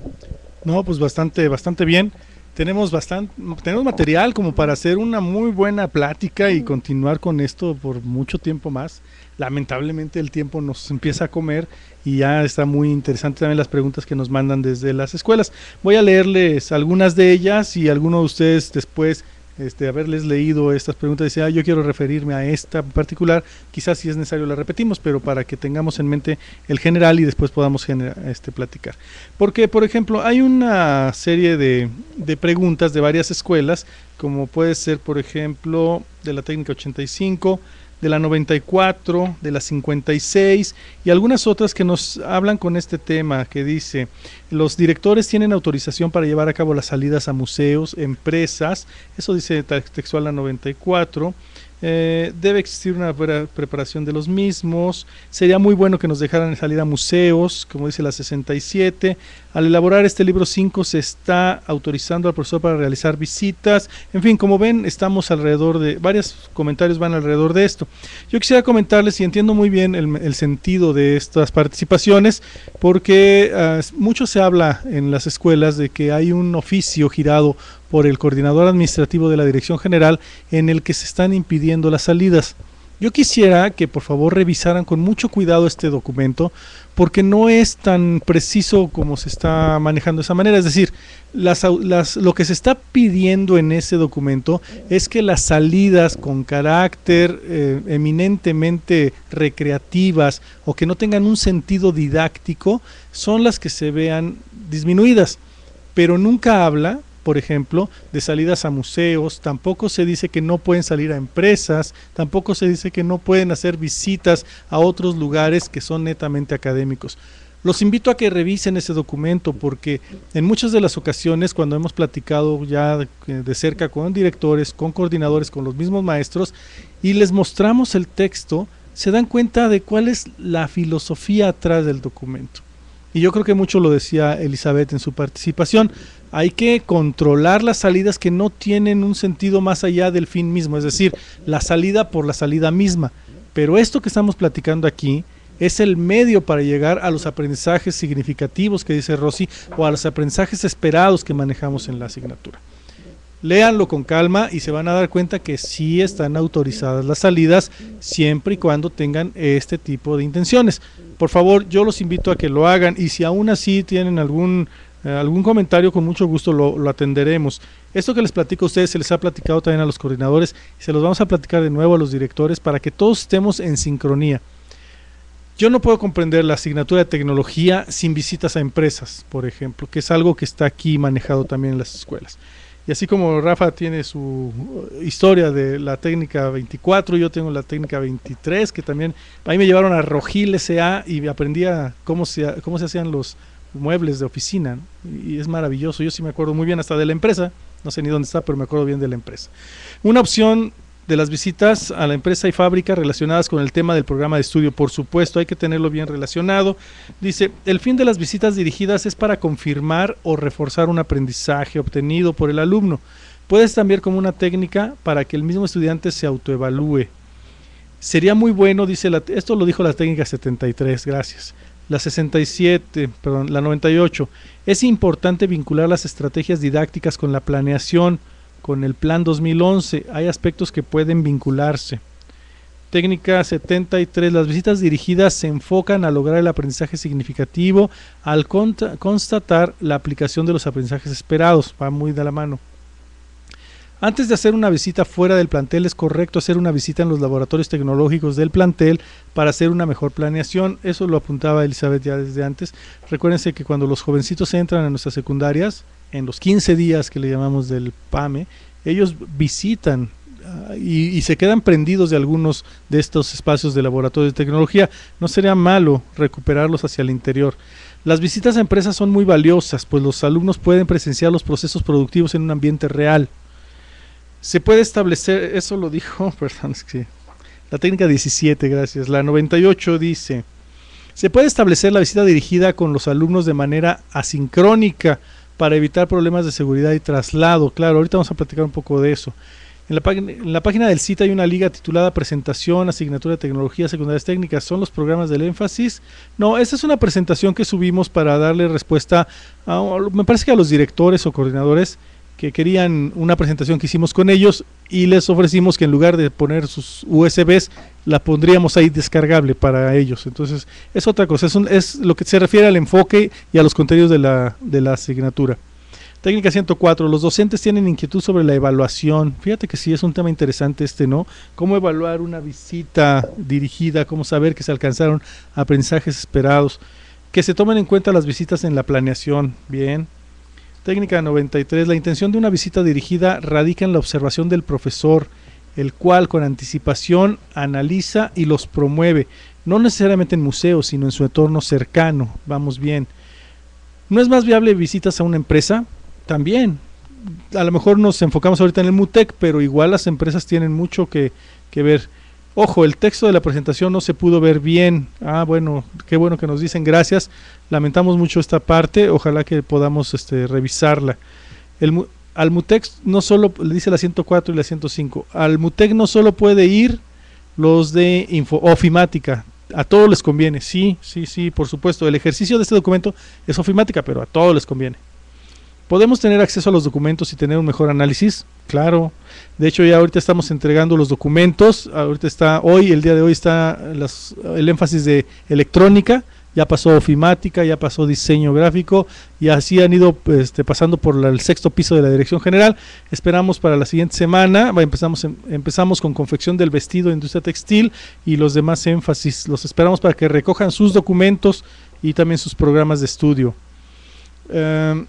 No, pues bastante, bastante bien. Tenemos bastante, tenemos material como para hacer una muy buena plática y continuar con esto por mucho tiempo más. Lamentablemente el tiempo nos empieza a comer y ya está muy interesante también las preguntas que nos mandan desde las escuelas. Voy a leerles algunas de ellas y alguno de ustedes después este, haberles leído estas preguntas, dice, ah, yo quiero referirme a esta en particular, quizás si es necesario la repetimos, pero para que tengamos en mente el general y después podamos genera, este, platicar. Porque, por ejemplo, hay una serie de, de preguntas de varias escuelas, como puede ser, por ejemplo, de la técnica ochenta y cinco, de la noventa y cuatro, de la cincuenta y seis y algunas otras que nos hablan con este tema que dice, los directores tienen autorización para llevar a cabo las salidas a museos, empresas, eso dice textual la noventa y cuatro, eh, debe existir una pre preparación de los mismos, sería muy bueno que nos dejaran salir a museos, como dice la sesenta y siete, al elaborar este libro cinco se está autorizando al profesor para realizar visitas, en fin, como ven, estamos alrededor de, varios comentarios van alrededor de esto. Yo quisiera comentarles, y entiendo muy bien el, el sentido de estas participaciones, porque uh, mucho se habla en las escuelas de que hay un oficio girado por el coordinador administrativo de la Dirección General en el que se están impidiendo las salidas. Yo quisiera que por favor revisaran con mucho cuidado este documento, porque no es tan preciso como se está manejando de esa manera. Es decir, las, las, lo que se está pidiendo en ese documento es que las salidas con carácter eh, eminentemente recreativas o que no tengan un sentido didáctico son las que se vean disminuidas, pero nunca habla, por ejemplo, de salidas a museos, tampoco se dice que no pueden salir a empresas, tampoco se dice que no pueden hacer visitas a otros lugares que son netamente académicos. Los invito a que revisen ese documento porque en muchas de las ocasiones cuando hemos platicado ya de, de cerca con directores, con coordinadores, con los mismos maestros y les mostramos el texto, se dan cuenta de cuál es la filosofía atrás del documento. Y yo creo que mucho lo decía Elizabeth en su participación, hay que controlar las salidas que no tienen un sentido más allá del fin mismo, es decir, la salida por la salida misma. Pero esto que estamos platicando aquí es el medio para llegar a los aprendizajes significativos que dice Rosy o a los aprendizajes esperados que manejamos en la asignatura. Léanlo con calma y se van a dar cuenta que sí están autorizadas las salidas siempre y cuando tengan este tipo de intenciones. Por favor, yo los invito a que lo hagan y si aún así tienen algún, eh, algún comentario, con mucho gusto lo, lo atenderemos. Esto que les platico a ustedes se les ha platicado también a los coordinadores y se los vamos a platicar de nuevo a los directores para que todos estemos en sincronía. Yo no puedo comprender la asignatura de tecnología sin visitas a empresas, por ejemplo, que es algo que está aquí manejado también en las escuelas. Y así como Rafa tiene su historia de la técnica veinticuatro, yo tengo la técnica veintitrés, que también ahí me llevaron a Rogil S A y aprendí a cómo se, cómo se hacían los muebles de oficina, ¿no? Y es maravilloso, yo sí me acuerdo muy bien hasta de la empresa, no sé ni dónde está, pero me acuerdo bien de la empresa. Una opción de las visitas a la empresa y fábrica relacionadas con el tema del programa de estudio, por supuesto, hay que tenerlo bien relacionado. Dice, el fin de las visitas dirigidas es para confirmar o reforzar un aprendizaje obtenido por el alumno. Puede también como una técnica para que el mismo estudiante se autoevalúe. Sería muy bueno, dice, la, esto lo dijo la técnica setenta y tres, gracias. La sesenta y siete, perdón, la noventa y ocho. Es importante vincular las estrategias didácticas con la planeación, con el plan dos mil once, hay aspectos que pueden vincularse. Técnica setenta y tres, las visitas dirigidas se enfocan a lograr el aprendizaje significativo al constatar la aplicación de los aprendizajes esperados, va muy de la mano. Antes de hacer una visita fuera del plantel es correcto hacer una visita en los laboratorios tecnológicos del plantel para hacer una mejor planeación, eso lo apuntaba Elizabeth ya desde antes. Recuérdense que cuando los jovencitos entran a nuestras secundarias, en los quince días que le llamamos del P A M E, ellos visitan y, y se quedan prendidos de algunos de estos espacios de laboratorio de tecnología. No sería malo recuperarlos hacia el interior. Las visitas a empresas son muy valiosas, pues los alumnos pueden presenciar los procesos productivos en un ambiente real. Se puede establecer, eso lo dijo, perdón, es que la técnica diecisiete, gracias, la noventa y ocho dice, se puede establecer la visita dirigida con los alumnos de manera asincrónica para evitar problemas de seguridad y traslado. Claro, ahorita vamos a platicar un poco de eso. En la, en la página del C I T hay una liga titulada Presentación, Asignatura de Tecnologías Secundarias Técnicas. ¿Son los programas del énfasis? No, esta es una presentación que subimos para darle respuesta a, me parece que a los directores o coordinadores que querían una presentación que hicimos con ellos y les ofrecimos que en lugar de poner sus U S Bs, la pondríamos ahí descargable para ellos. Entonces, es otra cosa, es, un, es lo que se refiere al enfoque y a los contenidos de la, de la asignatura. Técnica ciento cuatro, los docentes tienen inquietud sobre la evaluación. Fíjate que sí es un tema interesante este, ¿no? Cómo evaluar una visita dirigida, cómo saber que se alcanzaron aprendizajes esperados, que se tomen en cuenta las visitas en la planeación. Bien. Técnica noventa y tres, la intención de una visita dirigida radica en la observación del profesor, el cual con anticipación analiza y los promueve, no necesariamente en museos, sino en su entorno cercano. Vamos bien. ¿No es más viable visitas a una empresa? También, a lo mejor nos enfocamos ahorita en el MUTEC, pero igual las empresas tienen mucho que, que ver. Ojo, el texto de la presentación no se pudo ver bien. Ah, bueno, qué bueno que nos dicen, gracias. Lamentamos mucho esta parte, ojalá que podamos este, revisarla. El, al MUTEC no solo, le dice la ciento cuatro y la ciento cinco, al MUTEC no solo puede ir los de info, ofimática, a todos les conviene, sí, sí, sí, por supuesto. El ejercicio de este documento es ofimática, pero a todos les conviene. ¿Podemos tener acceso a los documentos y tener un mejor análisis? Claro. De hecho, ya ahorita estamos entregando los documentos. Ahorita está, hoy, el día de hoy está las, el énfasis de electrónica. Ya pasó ofimática, ya pasó diseño gráfico y así han ido este, pasando por la, el sexto piso de la dirección general. Esperamos para la siguiente semana, va, empezamos, em, empezamos con confección del vestido de industria textil y los demás énfasis. Los esperamos para que recojan sus documentos y también sus programas de estudio. Um,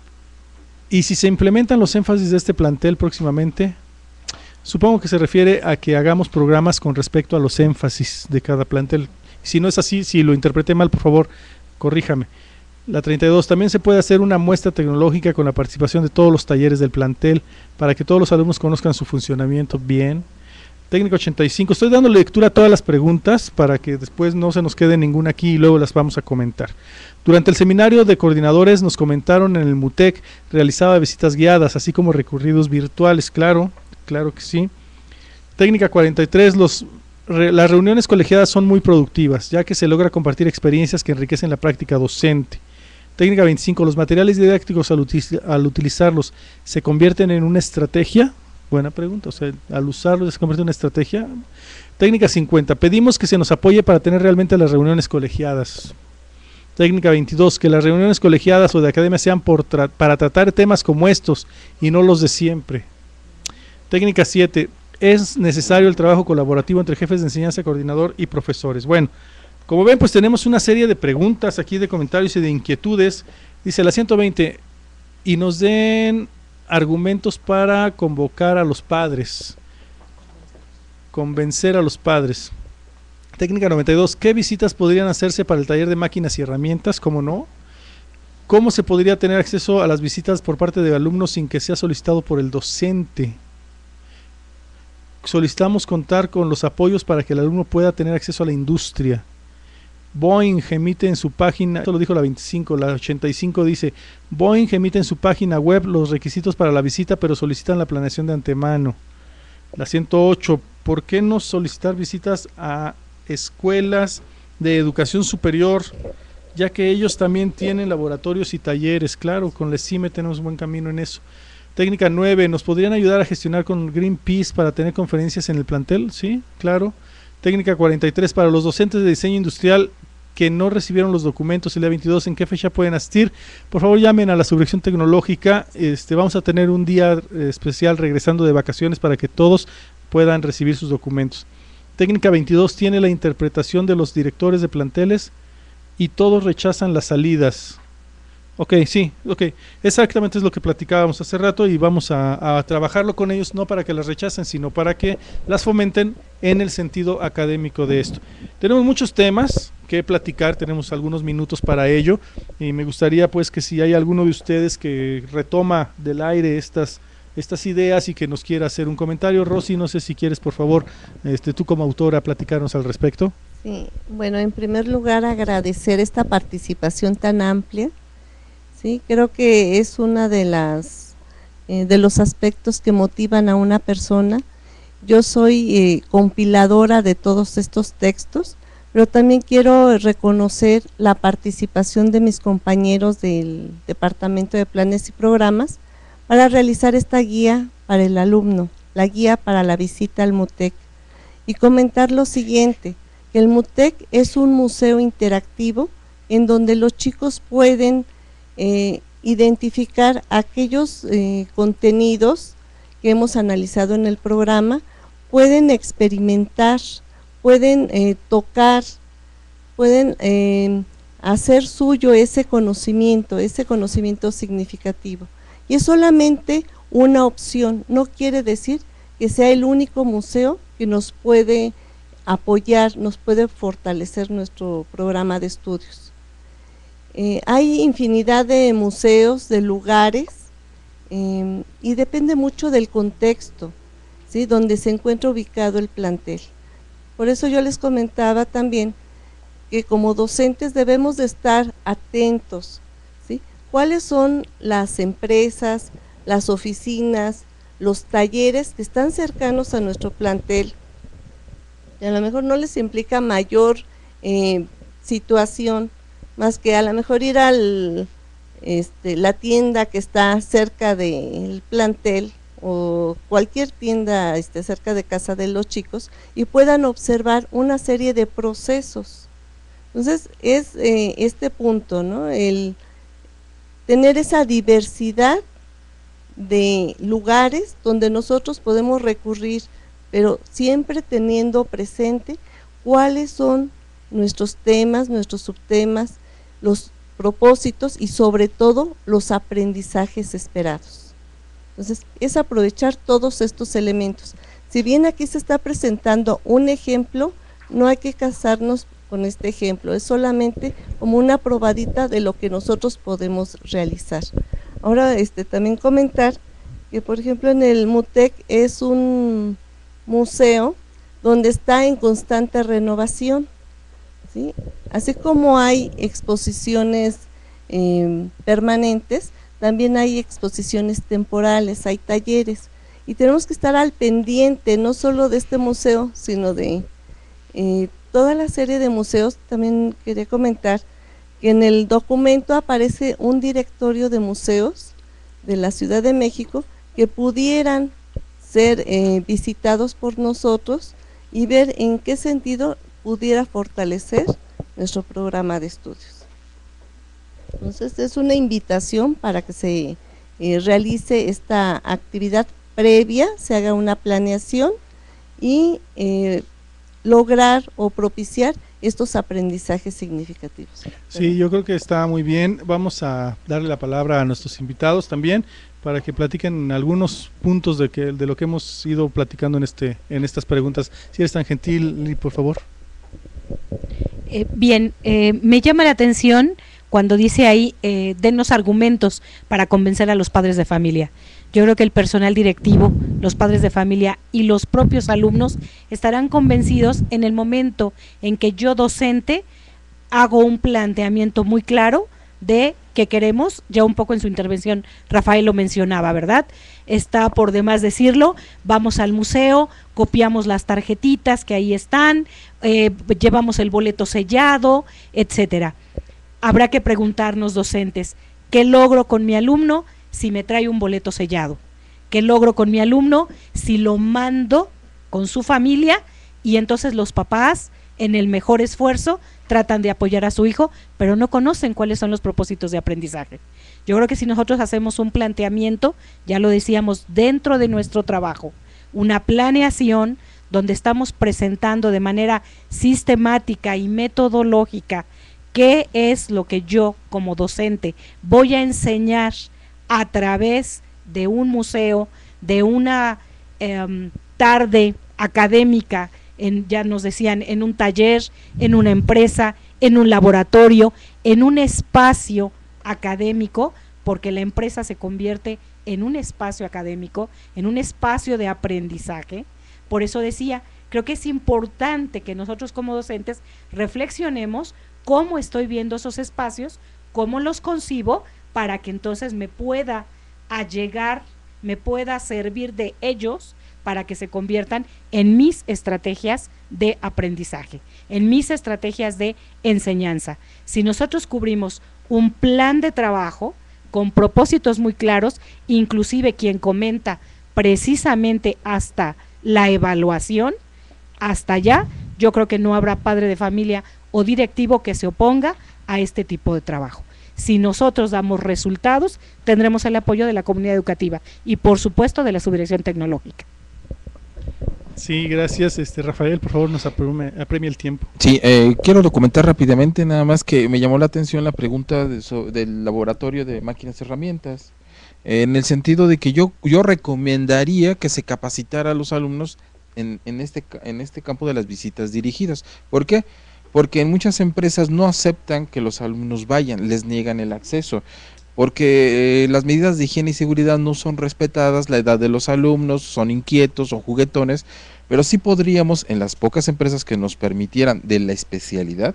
Y si se implementan los énfasis de este plantel próximamente, supongo que se refiere a que hagamos programas con respecto a los énfasis de cada plantel. Si no es así, si lo interpreté mal, por favor, corríjame. La treinta y dos, también se puede hacer una muestra tecnológica con la participación de todos los talleres del plantel para que todos los alumnos conozcan su funcionamiento bien. Técnica ochenta y cinco, estoy dando lectura a todas las preguntas para que después no se nos quede ninguna aquí y luego las vamos a comentar. Durante el seminario de coordinadores nos comentaron en el MUTEC realizaba visitas guiadas, así como recorridos virtuales, claro, claro que sí. Técnica cuarenta y tres, los, re, las reuniones colegiadas son muy productivas, ya que se logra compartir experiencias que enriquecen la práctica docente. Técnica veinticinco, los materiales didácticos al, util, al utilizarlos se convierten en una estrategia. Buena pregunta, o sea, al usarlos se convierte en una estrategia. Técnica cincuenta, pedimos que se nos apoye para tener realmente las reuniones colegiadas. Técnica veintidós, que las reuniones colegiadas o de academia sean por tra para tratar temas como estos y no los de siempre. Técnica siete, es necesario el trabajo colaborativo entre jefes de enseñanza, coordinador y profesores. Bueno, como ven, pues tenemos una serie de preguntas aquí, de comentarios y de inquietudes. Dice la ciento veinte, y nos den argumentos para convocar a los padres, convencer a los padres. Técnica noventa y dos, ¿qué visitas podrían hacerse para el taller de máquinas y herramientas? ¿Cómo no? ¿Cómo se podría tener acceso a las visitas por parte de alumnos sin que sea solicitado por el docente? Solicitamos contar con los apoyos para que el alumno pueda tener acceso a la industria. Boeing emite en su página, esto lo dijo la veinticinco, la ochenta y cinco dice, Boeing emite en su página web los requisitos para la visita, pero solicitan la planeación de antemano. La ciento ocho, ¿por qué no solicitar visitas a escuelas de educación superior, ya que ellos también tienen laboratorios y talleres? Claro, con la CIME tenemos un buen camino en eso. Técnica nueve, ¿nos podrían ayudar a gestionar con Greenpeace para tener conferencias en el plantel? Sí, claro. Técnica cuarenta y tres, para los docentes de diseño industrial que no recibieron los documentos el día veintidós, ¿en qué fecha pueden asistir? Por favor, llamen a la subdirección tecnológica. Este, vamos a tener un día especial regresando de vacaciones para que todos puedan recibir sus documentos. Técnica veintidós, tiene la interpretación de los directores de planteles y todos rechazan las salidas. Ok, sí, ok. Exactamente es lo que platicábamos hace rato y vamos a, a trabajarlo con ellos, no para que las rechacen, sino para que las fomenten en el sentido académico de esto. Tenemos muchos temas que platicar, tenemos algunos minutos para ello y me gustaría pues que si hay alguno de ustedes que retoma del aire estas, estas ideas y que nos quiera hacer un comentario. Rosy, no sé si quieres por favor, este, tú como autora, platicarnos al respecto. Sí, bueno, en primer lugar agradecer esta participación tan amplia. Sí, creo que es una de las eh, de los aspectos que motivan a una persona. Yo soy eh, compiladora de todos estos textos, pero también quiero reconocer la participación de mis compañeros del Departamento de Planes y Programas para realizar esta guía para el alumno, la guía para la visita al MUTEC, y comentar lo siguiente, que el MUTEC es un museo interactivo en donde los chicos pueden Eh, identificar aquellos eh, contenidos que hemos analizado en el programa, pueden experimentar, pueden eh, tocar, pueden eh, hacer suyo ese conocimiento, ese conocimiento significativo. Y es solamente una opción, no quiere decir que sea el único museo que nos puede apoyar, nos puede fortalecer nuestro programa de estudios. Eh, hay infinidad de museos, de lugares, eh, y depende mucho del contexto, ¿sí?, donde se encuentra ubicado el plantel. Por eso yo les comentaba también que como docentes debemos de estar atentos, ¿sí?, cuáles son las empresas, las oficinas, los talleres que están cercanos a nuestro plantel, y a lo mejor no les implica mayor eh, situación, más que a lo mejor ir a este, la tienda que está cerca del plantel o cualquier tienda este, cerca de casa de los chicos y puedan observar una serie de procesos. Entonces es eh, este punto, ¿no?, el tener esa diversidad de lugares donde nosotros podemos recurrir, pero siempre teniendo presente cuáles son nuestros temas, nuestros subtemas, los propósitos y sobre todo los aprendizajes esperados. Entonces es aprovechar todos estos elementos. Si bien aquí se está presentando un ejemplo, no hay que casarnos con este ejemplo, es solamente como una probadita de lo que nosotros podemos realizar. Ahora este, también comentar que por ejemplo en el MUTEC es un museo donde está en constante renovación, ¿sí? Así como hay exposiciones eh, permanentes, también hay exposiciones temporales, hay talleres, y tenemos que estar al pendiente no solo de este museo, sino de eh, toda la serie de museos. También quería comentar que en el documento aparece un directorio de museos de la Ciudad de México que pudieran ser eh, visitados por nosotros y ver en qué sentido pudiera fortalecer nuestro programa de estudios. Entonces es una invitación para que se eh, realice esta actividad previa, se haga una planeación y eh, lograr o propiciar estos aprendizajes significativos. Sí, yo creo que está muy bien. Vamos a darle la palabra a nuestros invitados también para que platiquen algunos puntos de que de lo que hemos ido platicando en este en estas preguntas. Si eres tan gentil, por favor. Eh, bien, eh, me llama la atención cuando dice ahí, eh, denos argumentos para convencer a los padres de familia. Yo creo que el personal directivo, los padres de familia y los propios alumnos estarán convencidos en el momento en que yo docente hago un planteamiento muy claro de que queremos, ya un poco en su intervención Rafael lo mencionaba, ¿verdad? Está por demás decirlo, vamos al museo, copiamos las tarjetitas que ahí están, eh, llevamos el boleto sellado, etcétera. Habrá que preguntarnos docentes, ¿qué logro con mi alumno si me trae un boleto sellado? ¿Qué logro con mi alumno si lo mando con su familia y entonces los papás en el mejor esfuerzo tratan de apoyar a su hijo, pero no conocen cuáles son los propósitos de aprendizaje? Yo creo que si nosotros hacemos un planteamiento, ya lo decíamos, dentro de nuestro trabajo, una planeación donde estamos presentando de manera sistemática y metodológica ¿Qué es lo que yo como docente voy a enseñar a través de un museo, de una eh, tarde académica, en, ya nos decían, en un taller, en una empresa, en un laboratorio, en un espacio académico, porque la empresa se convierte en un espacio académico, en un espacio de aprendizaje? Por eso decía, creo que es importante que nosotros como docentes reflexionemos cómo estoy viendo esos espacios, cómo los concibo, para que entonces me pueda allegar, me pueda servir de ellos para que se conviertan en mis estrategias de aprendizaje, en mis estrategias de enseñanza. Si nosotros cubrimos un plan de trabajo con propósitos muy claros, inclusive quien comenta precisamente hasta la evaluación, hasta allá, yo creo que no habrá padre de familia o directivo que se oponga a este tipo de trabajo. Si nosotros damos resultados, tendremos el apoyo de la comunidad educativa y por supuesto de la subdirección tecnológica. Sí, gracias. Este Rafael, por favor, nos apremia, apremia el tiempo. Sí, eh, quiero documentar rápidamente, nada más que me llamó la atención la pregunta de so, del laboratorio de máquinas y herramientas, eh, en el sentido de que yo, yo recomendaría que se capacitara a los alumnos en, en, este, en este campo de las visitas dirigidas. ¿Por qué? Porque en muchas empresas no aceptan que los alumnos vayan, les niegan el acceso, porque eh, las medidas de higiene y seguridad no son respetadas, la edad de los alumnos, son inquietos o juguetones, pero sí podríamos, en las pocas empresas que nos permitieran de la especialidad,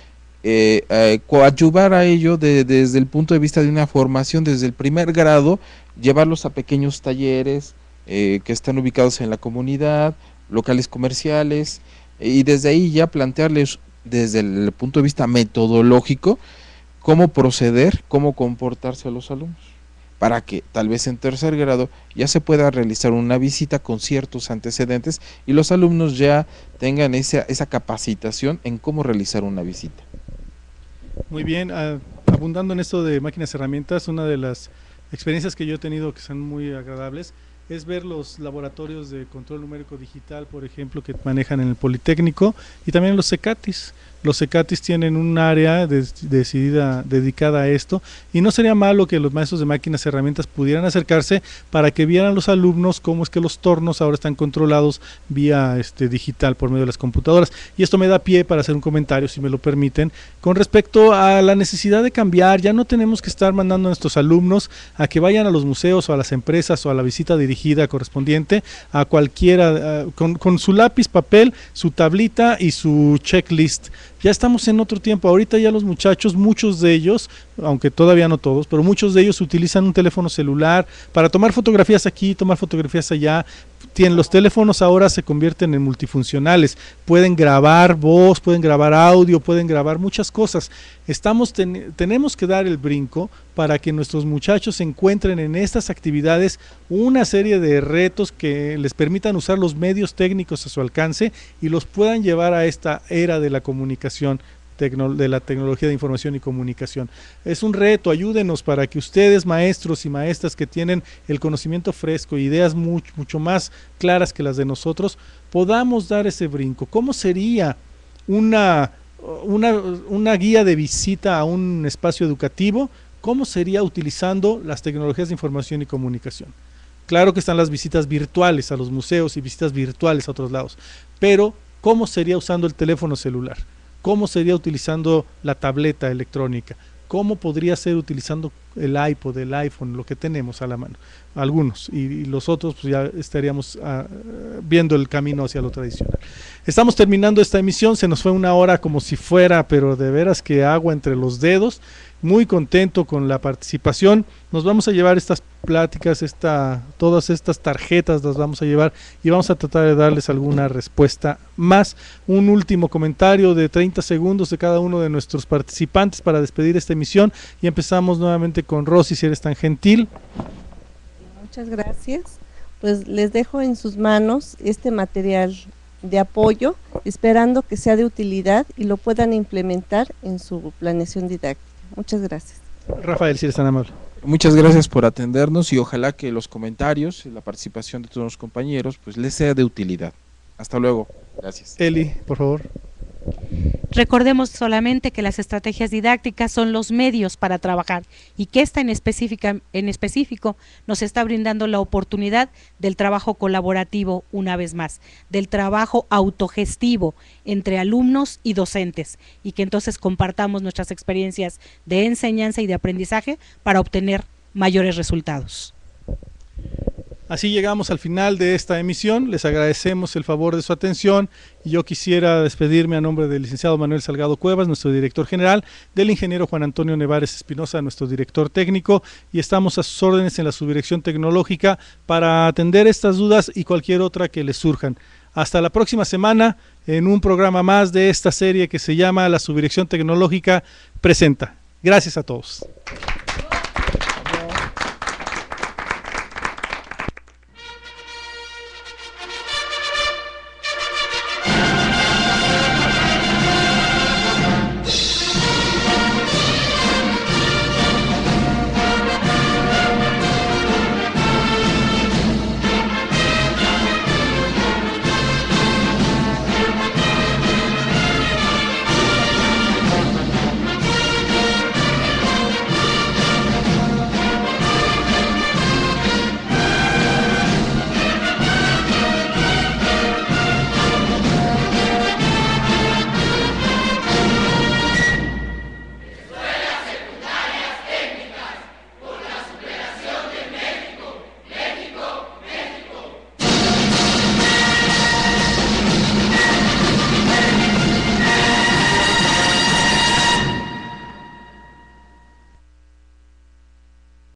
eh, eh, coadyuvar a ello de, desde el punto de vista de una formación desde el primer grado, llevarlos a pequeños talleres eh, que están ubicados en la comunidad, locales comerciales, y desde ahí ya plantearles desde el punto de vista metodológico cómo proceder, cómo comportarse a los alumnos, para que tal vez en tercer grado ya se pueda realizar una visita con ciertos antecedentes y los alumnos ya tengan esa, esa capacitación en cómo realizar una visita. Muy bien, uh, abundando en esto de máquinas y herramientas, una de las experiencias que yo he tenido que son muy agradables es ver los laboratorios de control numérico digital, por ejemplo, que manejan en el Politécnico, y también los CECATIS. Los CECATIS tienen un área de, decidida, dedicada a esto, y no sería malo que los maestros de máquinas y herramientas pudieran acercarse para que vieran los alumnos cómo es que los tornos ahora están controlados vía este, digital por medio de las computadoras. Y esto me da pie para hacer un comentario, si me lo permiten, con respecto a la necesidad de cambiar. Ya no tenemos que estar mandando a nuestros alumnos a que vayan a los museos o a las empresas o a la visita dirigida correspondiente a cualquiera, uh, con, con su lápiz, papel, su tablita y su checklist. Ya estamos en otro tiempo. Ahorita ya los muchachos, muchos de ellos, aunque todavía no todos, pero muchos de ellos utilizan un teléfono celular para tomar fotografías aquí, tomar fotografías allá. Tienen, los teléfonos ahora se convierten en multifuncionales, pueden grabar voz, pueden grabar audio, pueden grabar muchas cosas. Estamos ten, tenemos que dar el brinco para que nuestros muchachos encuentren en estas actividades una serie de retos que les permitan usar los medios técnicos a su alcance y los puedan llevar a esta era de la comunicación, de la tecnología de información y comunicación. Es un reto, ayúdenos para que ustedes, maestros y maestras que tienen el conocimiento fresco, ideas mucho, mucho más claras que las de nosotros, podamos dar ese brinco. ¿Cómo sería una, una, una guía de visita a un espacio educativo? ¿Cómo sería utilizando las tecnologías de información y comunicación? Claro que están las visitas virtuales a los museos y visitas virtuales a otros lados, pero ¿cómo sería usando el teléfono celular? ¿Cómo sería utilizando la tableta electrónica? ¿Cómo podría ser utilizando el iPod, el iPhone, lo que tenemos a la mano? Algunos, y, y los otros pues ya estaríamos uh, viendo el camino hacia lo tradicional. Estamos terminando esta emisión, se nos fue una hora como si fuera, pero de veras que agua entre los dedos. Muy contento con la participación. Nos vamos a llevar estas pláticas, esta, todas estas tarjetas las vamos a llevar y vamos a tratar de darles alguna respuesta más. Un último comentario de treinta segundos de cada uno de nuestros participantes para despedir esta emisión y empezamos nuevamente con Rosy, si eres tan gentil. Muchas gracias. Pues les dejo en sus manos este material de apoyo, esperando que sea de utilidad y lo puedan implementar en su planeación didáctica. Muchas gracias. Rafael, si eres tan amable. Muchas gracias por atendernos y ojalá que los comentarios y la participación de todos los compañeros pues les sea de utilidad. Hasta luego. Gracias. Eli, por favor. Recordemos solamente que las estrategias didácticas son los medios para trabajar y que esta en, específica, en específico nos está brindando la oportunidad del trabajo colaborativo una vez más, del trabajo autogestivo entre alumnos y docentes y que entonces compartamos nuestras experiencias de enseñanza y de aprendizaje para obtener mayores resultados. Así llegamos al final de esta emisión, les agradecemos el favor de su atención y yo quisiera despedirme a nombre del licenciado Manuel Salgado Cuevas, nuestro director general, del ingeniero Juan Antonio Nevares Espinosa, nuestro director técnico, y estamos a sus órdenes en la subdirección tecnológica para atender estas dudas y cualquier otra que les surjan. Hasta la próxima semana en un programa más de esta serie que se llama La Subdirección Tecnológica Presenta. Gracias a todos.